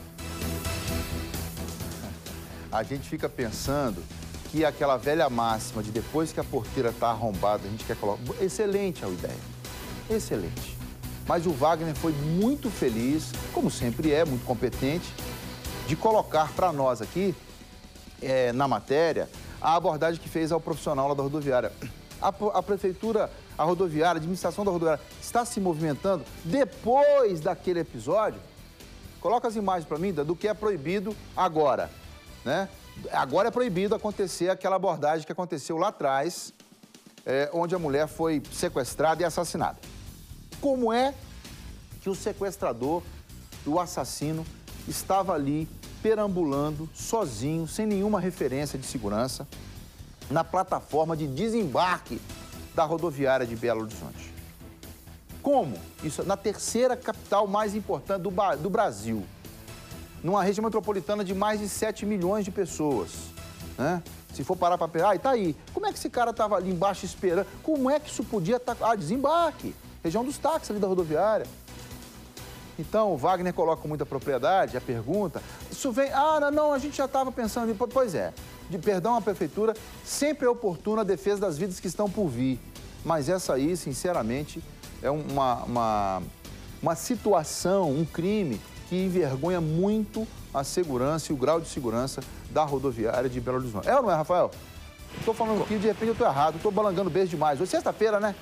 A gente fica pensando que aquela velha máxima de depois que a porteira está arrombada, a gente quer colocar... Excelente a ideia, excelente. Mas o Wagner foi muito feliz, como sempre é, muito competente, de colocar para nós aqui, é, na matéria, a abordagem que fez ao profissional lá da rodoviária. A, a prefeitura, a rodoviária, a administração da rodoviária está se movimentando depois daquele episódio. Coloca as imagens para mim do que é proibido agora, né? Agora é proibido acontecer aquela abordagem que aconteceu lá atrás, é, onde a mulher foi sequestrada e assassinada. Como é que o sequestrador, o assassino, estava ali perambulando sozinho, sem nenhuma referência de segurança, na plataforma de desembarque da rodoviária de Belo Horizonte? Como? Isso na terceira capital mais importante do, do Brasil, numa região metropolitana de mais de sete milhões de pessoas, né? Se for parar para pensar, ah, e tá aí, como é que esse cara estava ali embaixo esperando? Como é que isso podia estar... Tá... Ah, desembarque, região dos táxis ali da rodoviária. Então, o Wagner coloca com muita propriedade a pergunta, isso vem... Ah, não, não a gente já estava pensando... Pois é, de perdão à prefeitura, sempre é oportuna a defesa das vidas que estão por vir. Mas essa aí, sinceramente, é uma, uma, uma situação, um crime que envergonha muito a segurança e o grau de segurança da rodoviária de Belo Horizonte. É ou não é, Rafael? Estou falando aqui, de repente eu estou errado, estou balangando beijo demais. Hoje é sexta-feira, né?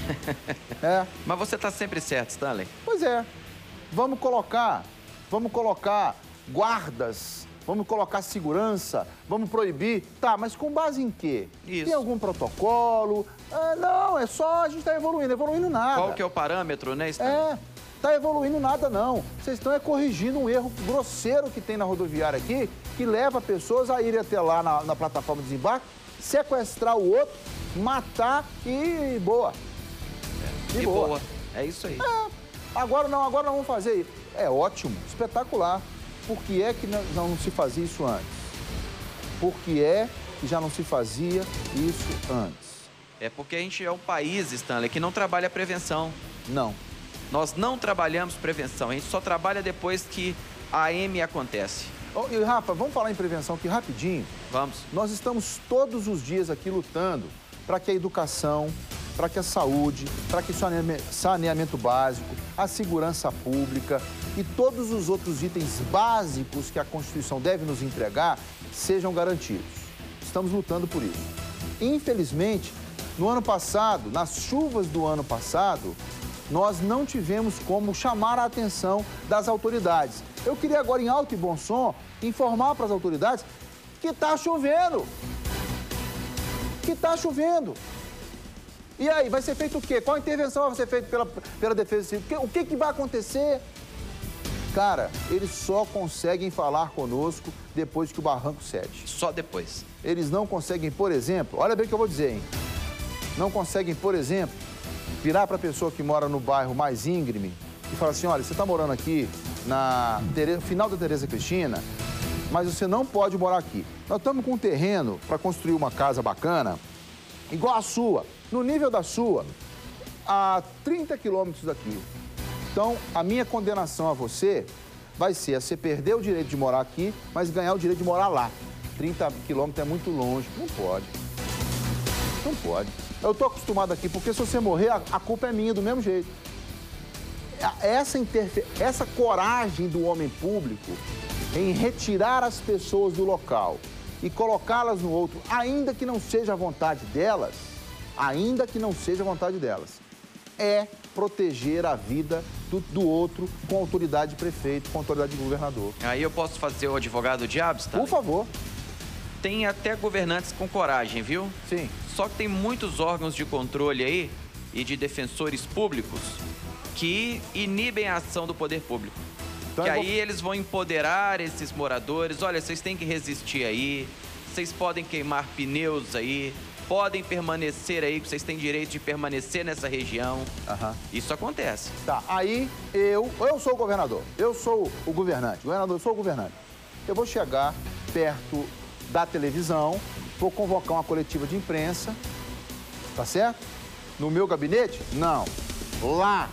É. Mas você está sempre certo, Stanley. Pois é. Vamos colocar, vamos colocar guardas, vamos colocar segurança, vamos proibir. Tá, mas com base em quê? Isso. Tem algum protocolo? Ah, não, é só a gente está evoluindo, evoluindo nada. Qual que é o parâmetro, né, Stanley? É, tá evoluindo nada não. Vocês estão é corrigindo um erro grosseiro que tem na rodoviária aqui, que leva pessoas a irem até lá na, na plataforma de desembarque, sequestrar o outro, matar e boa. E, e boa. boa. É isso aí. É. Agora não, agora não vamos fazer isso. É ótimo, espetacular. Por que é que não, não se fazia isso antes? Por que é que já não se fazia isso antes? É porque a gente é um país, Stanley, que não trabalha prevenção. Não. Nós não trabalhamos prevenção, a gente só trabalha depois que a M acontece. Oh, e Rafa, vamos falar em prevenção aqui rapidinho? Vamos. Nós estamos todos os dias aqui lutando para que a educação, para que a saúde, para que o saneamento básico, a segurança pública e todos os outros itens básicos que a Constituição deve nos entregar sejam garantidos. Estamos lutando por isso. Infelizmente, no ano passado, nas chuvas do ano passado, nós não tivemos como chamar a atenção das autoridades. Eu queria agora, em alto e bom som, informar para as autoridades que tá chovendo. Que tá chovendo. E aí, vai ser feito o quê? Qual intervenção vai ser feita pela, pela Defesa Civil? O que, que vai acontecer? Cara, eles só conseguem falar conosco depois que o barranco cede. Só depois. Eles não conseguem, por exemplo, olha bem o que eu vou dizer, hein? Não conseguem, por exemplo, virar para a pessoa que mora no bairro mais íngreme e falar assim, olha, você está morando aqui na Tere... final da Tereza Cristina, mas você não pode morar aqui. Nós estamos com um terreno para construir uma casa bacana, igual a sua, no nível da sua, a trinta quilômetros daqui. Então, a minha condenação a você vai ser a você perder o direito de morar aqui, mas ganhar o direito de morar lá. trinta quilômetros é muito longe. Não pode. Não pode. Eu tô acostumado aqui, porque se você morrer, a, a culpa é minha do mesmo jeito. Essa, interfe... Essa coragem do homem público em retirar as pessoas do local e colocá-las no outro, ainda que não seja a vontade delas, ainda que não seja a vontade delas, é proteger a vida do, do outro com autoridade de prefeito, com autoridade de governador. Aí eu posso fazer o advogado do diabo, tá? Por favor. Tem até governantes com coragem, viu? Sim. Só que tem muitos órgãos de controle aí e de defensores públicos que inibem a ação do poder público. Então, que aí vou... eles vão empoderar esses moradores. Olha, vocês têm que resistir aí, vocês podem queimar pneus aí, podem permanecer aí, que vocês têm direito de permanecer nessa região. Uhum. Isso acontece. Tá, aí eu, eu sou o governador, eu sou o governante, governador, eu sou o governante. Eu vou chegar perto da televisão, vou convocar uma coletiva de imprensa, tá certo? No meu gabinete? Não. Lá,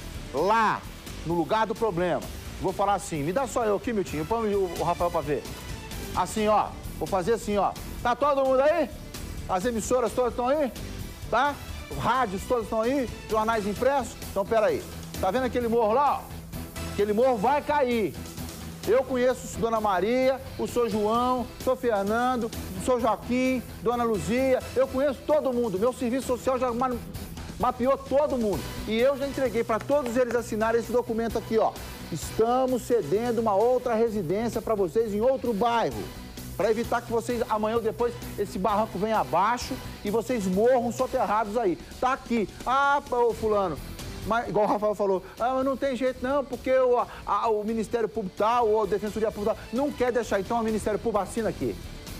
lá, no lugar do problema. Vou falar assim, me dá só eu aqui, Miltinho, põe o, o Rafael pra ver. Assim, ó, vou fazer assim, ó. Tá todo mundo aí? As emissoras todas estão aí? Tá? Rádios todas estão aí? Jornais impressos? Então, peraí. Tá vendo aquele morro lá, ó? Aquele morro vai cair. Eu conheço Dona Maria, o Sr. João, o Sr. Fernando, o Sr. Joaquim, Dona Luzia. Eu conheço todo mundo. Meu serviço social já ma mapeou todo mundo. E eu já entreguei para todos eles assinarem esse documento aqui, ó. Estamos cedendo uma outra residência para vocês em outro bairro. Para evitar que vocês, amanhã ou depois, esse barranco venha abaixo e vocês morram soterrados aí. Tá aqui. Ah, ô fulano. Mas, igual o Rafael falou, ah, mas não tem jeito não, porque o, a, o Ministério Público tal, ou a Defensoria Pública tal, não quer deixar. Então, o Ministério Público assina aqui.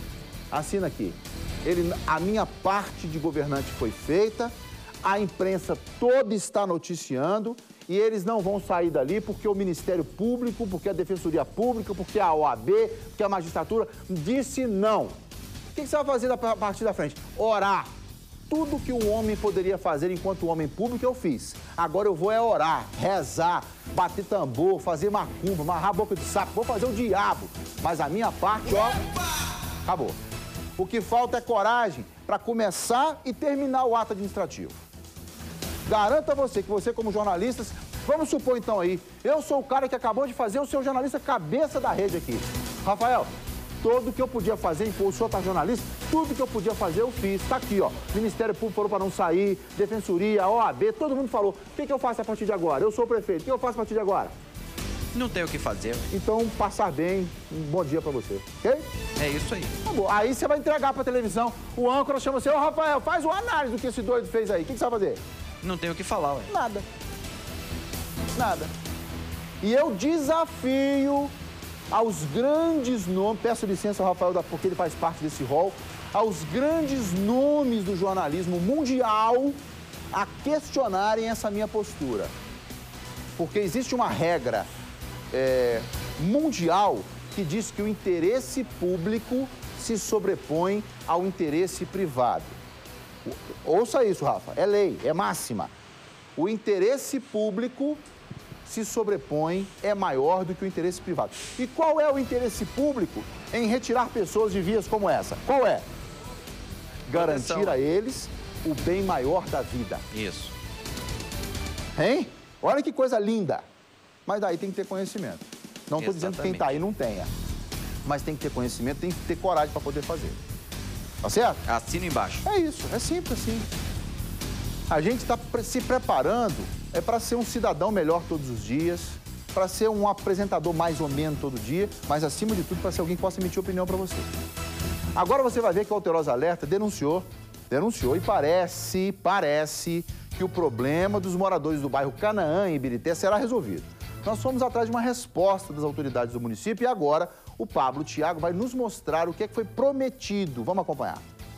Assina aqui. Ele, a minha parte de governante foi feita, a imprensa toda está noticiando e eles não vão sair dali porque o Ministério Público, porque a Defensoria Pública, porque a O A B, porque a magistratura disse não. O que você vai fazer a partir da frente? Orar. Tudo que um homem poderia fazer enquanto homem público, eu fiz. Agora eu vou é orar, rezar, bater tambor, fazer macumba, amarrar a boca de sapo, vou fazer o diabo. Mas a minha parte, ó, acabou. O que falta é coragem para começar e terminar o ato administrativo. Garanto a você que você, como jornalista, vamos supor então aí, eu sou o cara que acabou de fazer o seu jornalista cabeça da rede aqui. Rafael, tudo que eu podia fazer, o senhor tá jornalista, tudo que eu podia fazer eu fiz. Tá aqui, ó. Ministério Público falou para não sair, Defensoria, O A B, todo mundo falou. O que, que eu faço a partir de agora? Eu sou o prefeito, o que eu faço a partir de agora? Não tem o que fazer. Então, passar bem, um bom dia para você, ok? É isso aí. Tá bom. Aí você vai entregar pra televisão, o âncora chama você, ô Rafael, faz uma análise do que esse doido fez aí. O que, que você vai fazer? Não tem o que falar, ué. Nada. Nada. E eu desafio aos grandes nomes, peço licença ao Rafael, porque ele faz parte desse rol, aos grandes nomes do jornalismo mundial a questionarem essa minha postura. Porque existe uma regra é, mundial que diz que o interesse público se sobrepõe ao interesse privado. Ouça isso, Rafa, é lei, é máxima. O interesse público se sobrepõe, é maior do que o interesse privado. E qual é o interesse público em retirar pessoas de vias como essa? Qual é? Garantir a eles o bem maior da vida. Isso. Hein? Olha que coisa linda. Mas daí tem que ter conhecimento. Não estou dizendo que quem está aí não tenha. Mas tem que ter conhecimento, tem que ter coragem para poder fazer. Tá certo? Assina embaixo. É isso, é simples assim. A gente está se preparando é para ser um cidadão melhor todos os dias, para ser um apresentador mais ou menos todo dia, mas acima de tudo para ser alguém que possa emitir opinião para você. Agora você vai ver que o Alterosa Alerta denunciou, denunciou e parece, parece que o problema dos moradores do bairro Canaã, em Ibirité, será resolvido. Nós fomos atrás de uma resposta das autoridades do município e agora o Pablo Thiago vai nos mostrar o que é que foi prometido. Vamos acompanhar.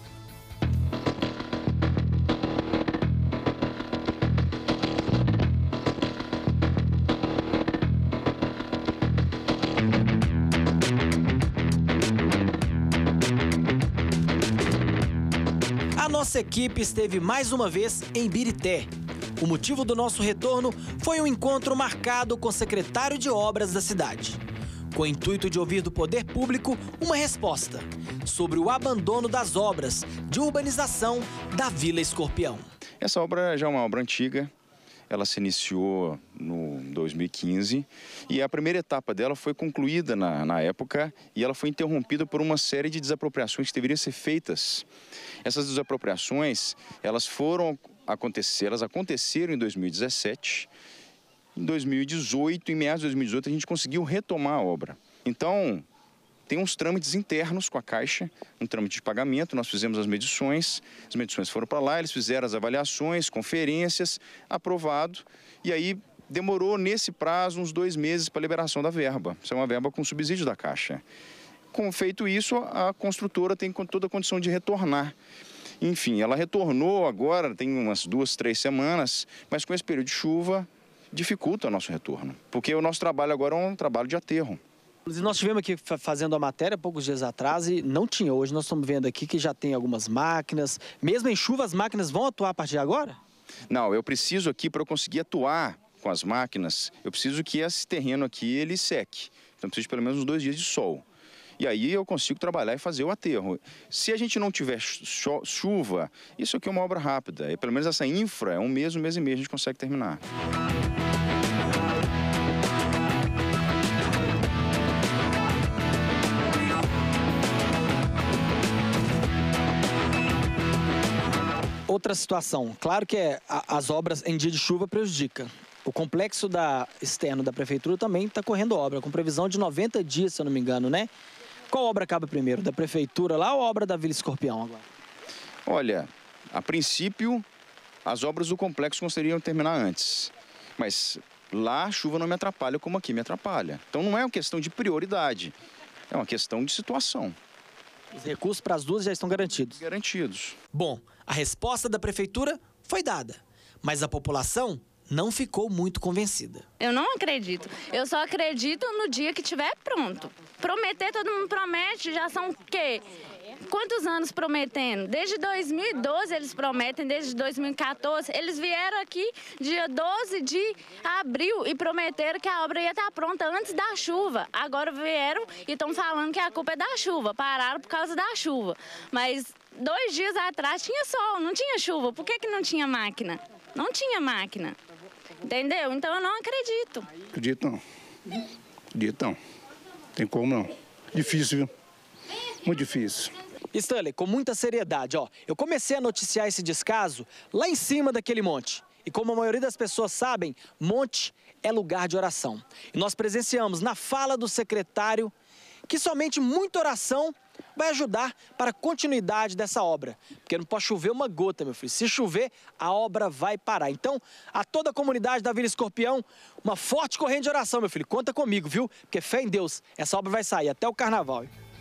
A nossa equipe esteve mais uma vez em Ibirité. O motivo do nosso retorno foi um encontro marcado com o secretário de obras da cidade, com o intuito de ouvir do poder público uma resposta sobre o abandono das obras de urbanização da Vila Escorpião. Essa obra já é uma obra antiga. Ela se iniciou no dois mil e quinze e a primeira etapa dela foi concluída na, na época e ela foi interrompida por uma série de desapropriações que deveriam ser feitas. Essas desapropriações, elas foram acontecer, elas aconteceram em dois mil e dezessete. Em dois mil e dezoito, em meados de dois mil e dezoito, a gente conseguiu retomar a obra. Então, tem uns trâmites internos com a Caixa, um trâmite de pagamento, nós fizemos as medições, as medições foram para lá, eles fizeram as avaliações, conferências, aprovado, e aí demorou nesse prazo uns dois meses para a liberação da verba. Isso é uma verba com subsídio da Caixa. Com feito isso, a construtora tem toda a condição de retornar. Enfim, ela retornou agora, tem umas duas, três semanas, mas com esse período de chuva dificulta o nosso retorno, porque o nosso trabalho agora é um trabalho de aterro. Nós estivemos aqui fazendo a matéria poucos dias atrás e não tinha. Hoje nós estamos vendo aqui que já tem algumas máquinas. Mesmo em chuva, as máquinas vão atuar a partir de agora? Não, eu preciso aqui, para eu conseguir atuar com as máquinas, eu preciso que esse terreno aqui, ele seque. Então, eu preciso de pelo menos uns dois dias de sol. E aí eu consigo trabalhar e fazer o aterro. Se a gente não tiver chuva, isso aqui é uma obra rápida. E pelo menos essa infra, é um mês, um mês e meio, a gente consegue terminar. Outra situação, claro que é, a, as obras em dia de chuva prejudicam. O complexo da, externo da prefeitura também está correndo obra, com previsão de noventa dias, se eu não me engano, né? Qual obra acaba primeiro, da prefeitura lá ou a obra da Vila Escorpião agora? Olha, a princípio, as obras do complexo conseguiriam terminar antes. Mas lá a chuva não me atrapalha como aqui me atrapalha. Então não é uma questão de prioridade, é uma questão de situação. Os recursos para as duas já estão garantidos? Garantidos. Bom, a resposta da prefeitura foi dada, mas a população não ficou muito convencida. Eu não acredito. Eu só acredito no dia que estiver pronto. Prometer, todo mundo promete, já são o quê? Quantos anos prometendo? Desde dois mil e doze eles prometem, desde dois mil e quatorze. Eles vieram aqui dia doze de abril e prometeram que a obra ia estar pronta antes da chuva. Agora vieram e estão falando que a culpa é da chuva. Pararam por causa da chuva. Mas dois dias atrás tinha sol, não tinha chuva. Por que que não tinha máquina? Não tinha máquina. Entendeu? Então eu não acredito. Acredito não. Acredito não. Tem como não. Difícil, viu? Muito difícil. Stanley, com muita seriedade, ó, eu comecei a noticiar esse descaso lá em cima daquele monte. E como a maioria das pessoas sabem, monte é lugar de oração. E nós presenciamos na fala do secretário que somente muita oração vai ajudar para a continuidade dessa obra. Porque não pode chover uma gota, meu filho. Se chover, a obra vai parar. Então, a toda a comunidade da Vila Escorpião, uma forte corrente de oração, meu filho. Conta comigo, viu? Porque fé em Deus, essa obra vai sair até o carnaval.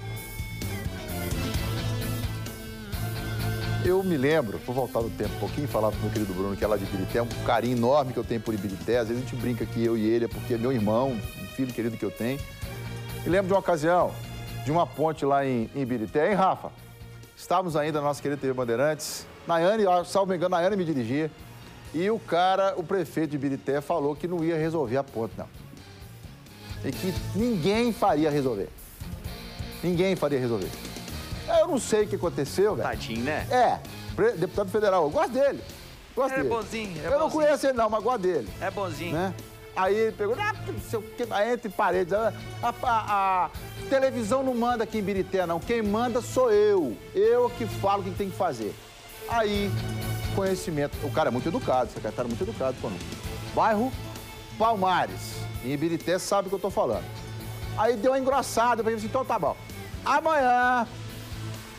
Eu me lembro, vou voltar no tempo um pouquinho, falar pro meu querido Bruno, que é lá de Ibirité, um carinho enorme que eu tenho por Ibirité. Às vezes a gente brinca que eu e ele é porque é meu irmão, um filho querido que eu tenho. Me lembro de uma ocasião, de uma ponte lá em, em Ibirité, hein, Rafa? Estávamos ainda na nossa querida T V Bandeirantes. Nayane, salvo me engano, Nayane me dirigia. E o cara, o prefeito de Ibirité, falou que não ia resolver a ponte, não. E que ninguém faria resolver. Ninguém faria resolver. Eu não sei o que aconteceu, velho. Tadinho, né? É, deputado federal, eu gosto dele. Gosto Ele é dele. bonzinho, é Eu bonzinho. não conheço ele não, mas gosto dele. É bonzinho. Né? Aí ele pegou, ah, porque não sei o que, entre paredes. A, a, a, a televisão não manda aqui em Ibirité, não. Quem manda sou eu. Eu que falo o que tem que fazer. Aí, conhecimento. O cara é muito educado, o secretário é muito educado, pô, não. Bairro Palmares, em Ibirité, sabe o que eu tô falando. Aí deu uma engrossada, eu falei assim, então tá bom. Amanhã,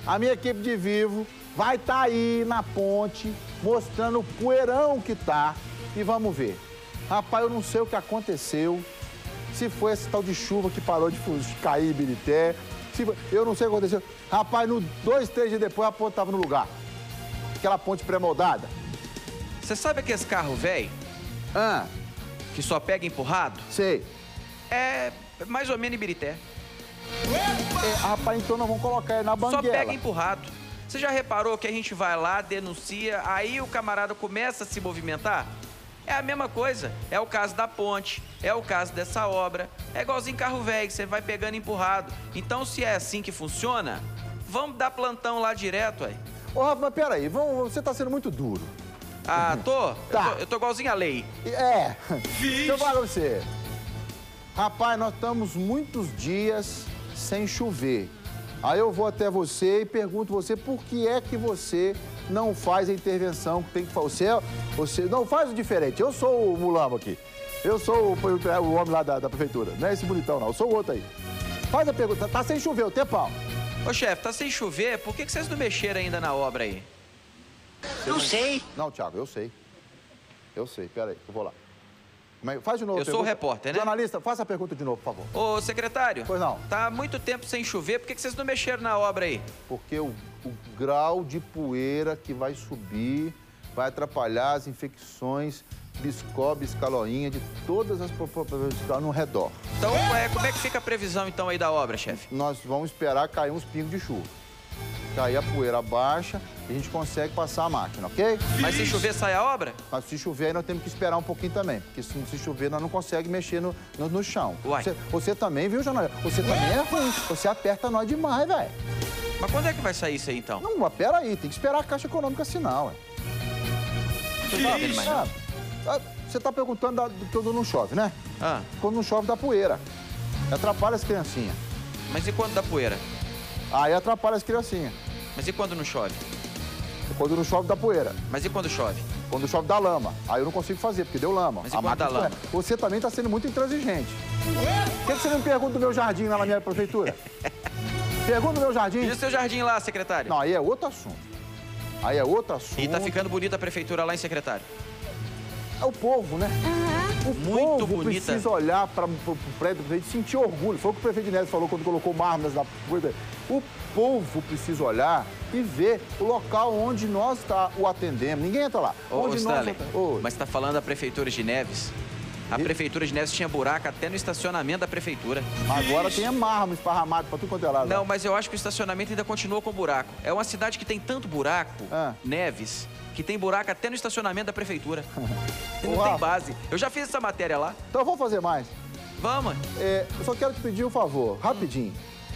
A minha equipe de Vivo vai estar aí na ponte, mostrando o poeirão que tá. E vamos ver. Rapaz, eu não sei o que aconteceu. Se foi esse tal de chuva que parou de cair em Ibirité. Se foi... Eu não sei o que aconteceu. Rapaz, no dois, três dias depois, a ponte estava no lugar. Aquela ponte pré-moldada. Você sabe aquele carro velho? Ah. Que só pega empurrado? Sei. É mais ou menos Ibirité. É, rapaz, então nós vamos colocar ele na banguela. Só pega empurrado. Você já reparou que a gente vai lá, denuncia, aí o camarada começa a se movimentar? É a mesma coisa. É o caso da ponte, é o caso dessa obra. É igualzinho carro velho, você vai pegando empurrado. Então, se é assim que funciona, vamos dar plantão lá direto, aí. Ô, Rafa, mas peraí, vamos, você tá sendo muito duro. Ah, tô? Tá. Eu tô, eu tô igualzinho a lei. É. Deixa eu falar pra você. Rapaz, nós estamos muitos dias sem chover. Aí eu vou até você e pergunto você por que é que você não faz a intervenção que tem que fazer. Você, você não faz o diferente. Eu sou o mulambo aqui. Eu sou o, o homem lá da, da prefeitura. Não é esse bonitão, não. Eu sou o outro aí. Faz a pergunta. Tá sem chover, o tempão. Ô, chefe, tá sem chover? Por que, que vocês não mexeram ainda na obra aí? Eu não sei. Não, Thiago, eu sei. Eu sei. Pera aí, eu vou lá. Faz de novo. Eu sou o repórter, né? Jornalista, faça a pergunta de novo, por favor. Ô, secretário. Pois não. Tá há muito tempo sem chover, por que, que vocês não mexeram na obra aí? Porque o, o grau de poeira que vai subir vai atrapalhar as infecções biscó, biscaloinha de todas as populações que estão no redor. Então, é, como é que fica a previsão, então, aí da obra, chefe? Nós vamos esperar cair uns pingos de chuva. Cair a poeira baixa e a gente consegue passar a máquina, ok? Mas se chover, sai a obra? Mas se chover, aí nós temos que esperar um pouquinho também. Porque se, se chover, nós não conseguimos mexer no, no, no chão. Uai. Você, você também, viu, jornalista? Você também é ruim. Você aperta nós demais, velho. Mas quando é que vai sair isso aí, então? Não, mas peraí. Tem que esperar a Caixa Econômica assinar, ué. Você tá vendo mais não? Ah, você tá perguntando da, do quando não chove, né? Ah. Quando não chove, dá poeira. Atrapalha as criancinhas. Mas e quando dá poeira? Aí atrapalha as criancinhas. Mas e quando não chove? Quando não chove, dá poeira. Mas e quando chove? Quando chove, dá lama. Aí eu não consigo fazer, porque deu lama. Mas e quando dá lama? Você também tá sendo muito intransigente. Por que, que você não me pergunta do meu jardim lá na minha prefeitura? Pergunta do meu jardim. E o seu jardim lá, secretário? Não, aí é outro assunto. Aí é outro assunto. E tá ficando bonita a prefeitura lá, hein, secretário? É o povo, né? Uhum. O Muito povo bonita. precisa olhar para o prédio do prefeito e sentir orgulho. Foi o que o prefeito de Neves falou quando colocou mármores na... O povo precisa olhar e ver o local onde nós tá, o atendemos. Ninguém entra lá. Ô, onde ô, nós... Stanley, Oi. mas tá falando da prefeitura de Neves? A e... prefeitura de Neves tinha buraco até no estacionamento da prefeitura. Agora tem mármore esparramado para tudo quanto é lado. Não, mas eu acho que o estacionamento ainda continua com buraco. É uma cidade que tem tanto buraco, ah. Neves, que tem buraco até no estacionamento da prefeitura. E não Uau. tem base. Eu já fiz essa matéria lá. Então vamos fazer mais. Vamos. É, eu só quero te pedir um favor, rapidinho.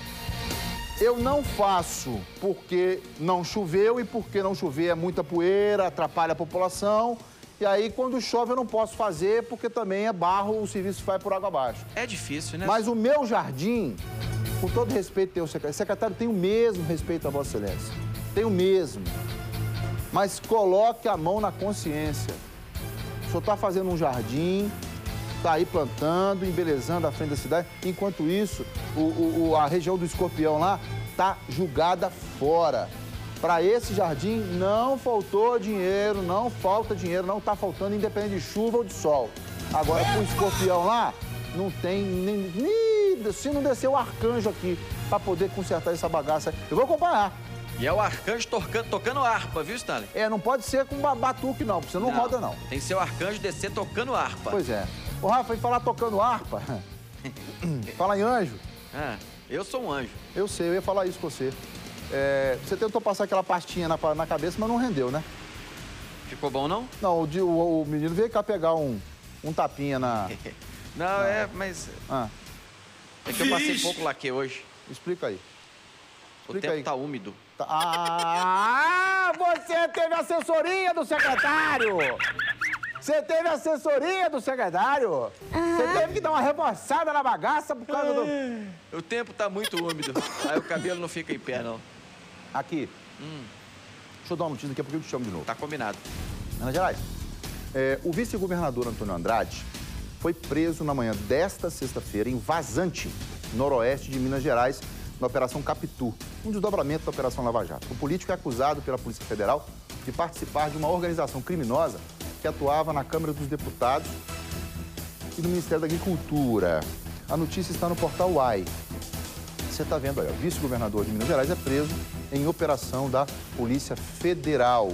Eu não faço porque não choveu e porque não chover é muita poeira, atrapalha a população. E aí, quando chove, eu não posso fazer porque também é barro, o serviço vai por água abaixo. É difícil, né? Mas o meu jardim, com todo respeito, tem o secretário. O secretário tem o mesmo respeito a Vossa Excelência. Tem o mesmo. Mas coloque a mão na consciência. O senhor está fazendo um jardim, está aí plantando, embelezando a frente da cidade. Enquanto isso, o, o, a região do Escorpião lá está jogada fora. Para esse jardim não faltou dinheiro, não falta dinheiro, não está faltando, independente de chuva ou de sol. Agora, para o Escorpião lá, não tem nem, nem... Se não descer o arcanjo aqui para poder consertar essa bagaça, eu vou acompanhar. E é o arcanjo tocando, tocando harpa, viu, Stanley? É, não pode ser com batuque, não, porque você não, não roda, não. Tem que ser o arcanjo descer tocando harpa. Pois é. Ô, Rafa, em falar tocando harpa, falar em anjo. Ah, eu sou um anjo. Eu sei, eu ia falar isso com você. É, você tentou passar aquela pastinha na, na cabeça, mas não rendeu, né? Ficou bom, não? Não, o, o, o menino veio cá pegar um, um tapinha na... não, na... é, mas... Ah. É que eu passei pouco laque hoje. Explica aí. O tempo aí. Tá úmido. Tá... Ah, você teve assessoria do secretário! Você teve assessoria do secretário? Uhum. Você teve que dar uma reforçada na bagaça por causa do... O tempo tá muito úmido. Aí o cabelo não fica em pé, não. Aqui. Hum. Deixa eu dar uma notícia, daqui a pouco eu te chamo de novo. Tá combinado. Minas Gerais, é, o vice-governador Antônio Andrade foi preso na manhã desta sexta-feira em Vazante, noroeste de Minas Gerais, na Operação Capitu. um desdobramento da Operação Lava Jato. O político é acusado pela Polícia Federal de participar de uma organização criminosa que atuava na Câmara dos Deputados e no Ministério da Agricultura. A notícia está no portal Uai. Você está vendo aí, o vice-governador de Minas Gerais é preso em operação da Polícia Federal,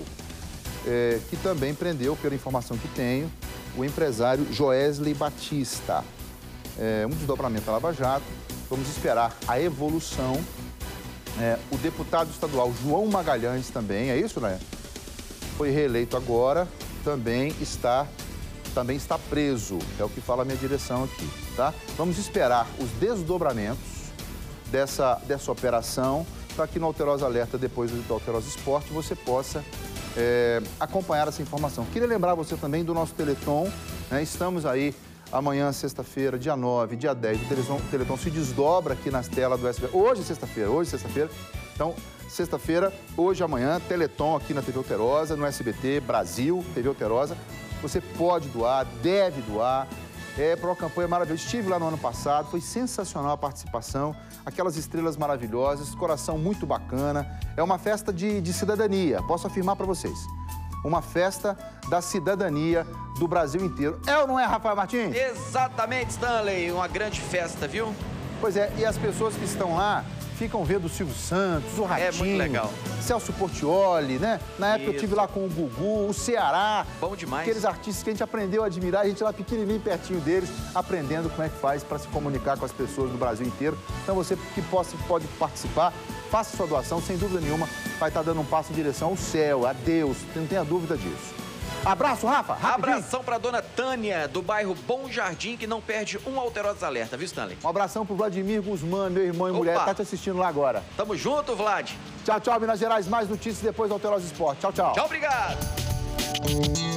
é, que também prendeu, pela informação que tenho, o empresário Joesley Batista. É, um desdobramento da Lava Jato. Vamos esperar a evolução. É, o deputado estadual João Magalhães também, é isso, né? Foi reeleito agora, também está, também está preso. É o que fala a minha direção aqui, tá? Vamos esperar os desdobramentos dessa, dessa operação para que no Alterosa Alerta, depois do Alterosa Esporte, você possa é, acompanhar essa informação. Queria lembrar você também do nosso Teleton, né? Estamos aí amanhã, sexta-feira, dia nove, dia dez, o Teleton, o Teleton se desdobra aqui nas telas do S B T. Hoje, sexta-feira, hoje, sexta-feira. Então, sexta-feira, hoje, amanhã, Teleton aqui na T V Alterosa, no S B T Brasil, T V Alterosa. Você pode doar, deve doar. É para uma campanha maravilhosa. Estive lá no ano passado, foi sensacional a participação. Aquelas estrelas maravilhosas, coração muito bacana. É uma festa de, de cidadania, posso afirmar para vocês. Uma festa da cidadania do Brasil inteiro. É ou não é, Rafael Martins? Exatamente, Stanley. Uma grande festa, viu? Pois é, e as pessoas que estão lá ficam vendo o Silvio Santos, o Ratinho, é muito legal. Celso Portiolli, né? Na época Isso. eu estive lá com o Gugu, o Ceará. Bom demais. Aqueles artistas que a gente aprendeu a admirar, a gente lá pequenininho, pertinho deles, aprendendo como é que faz para se comunicar com as pessoas do Brasil inteiro. Então você que possa, pode participar, faça sua doação, sem dúvida nenhuma, vai estar dando um passo em direção ao céu, a Deus, não tenha dúvida disso. Abraço, Rafa. Rapidinho. Abração pra dona Tânia, do bairro Bom Jardim, que não perde um Alterosa Alerta, viu, Stanley? Um abração pro Vladimir Guzmán, meu irmão e Opa. mulher, tá te assistindo lá agora. Tamo junto, Vlad. Tchau, tchau, Minas Gerais. Mais notícias depois do Alterosa Esporte. Tchau, tchau. Tchau, obrigado.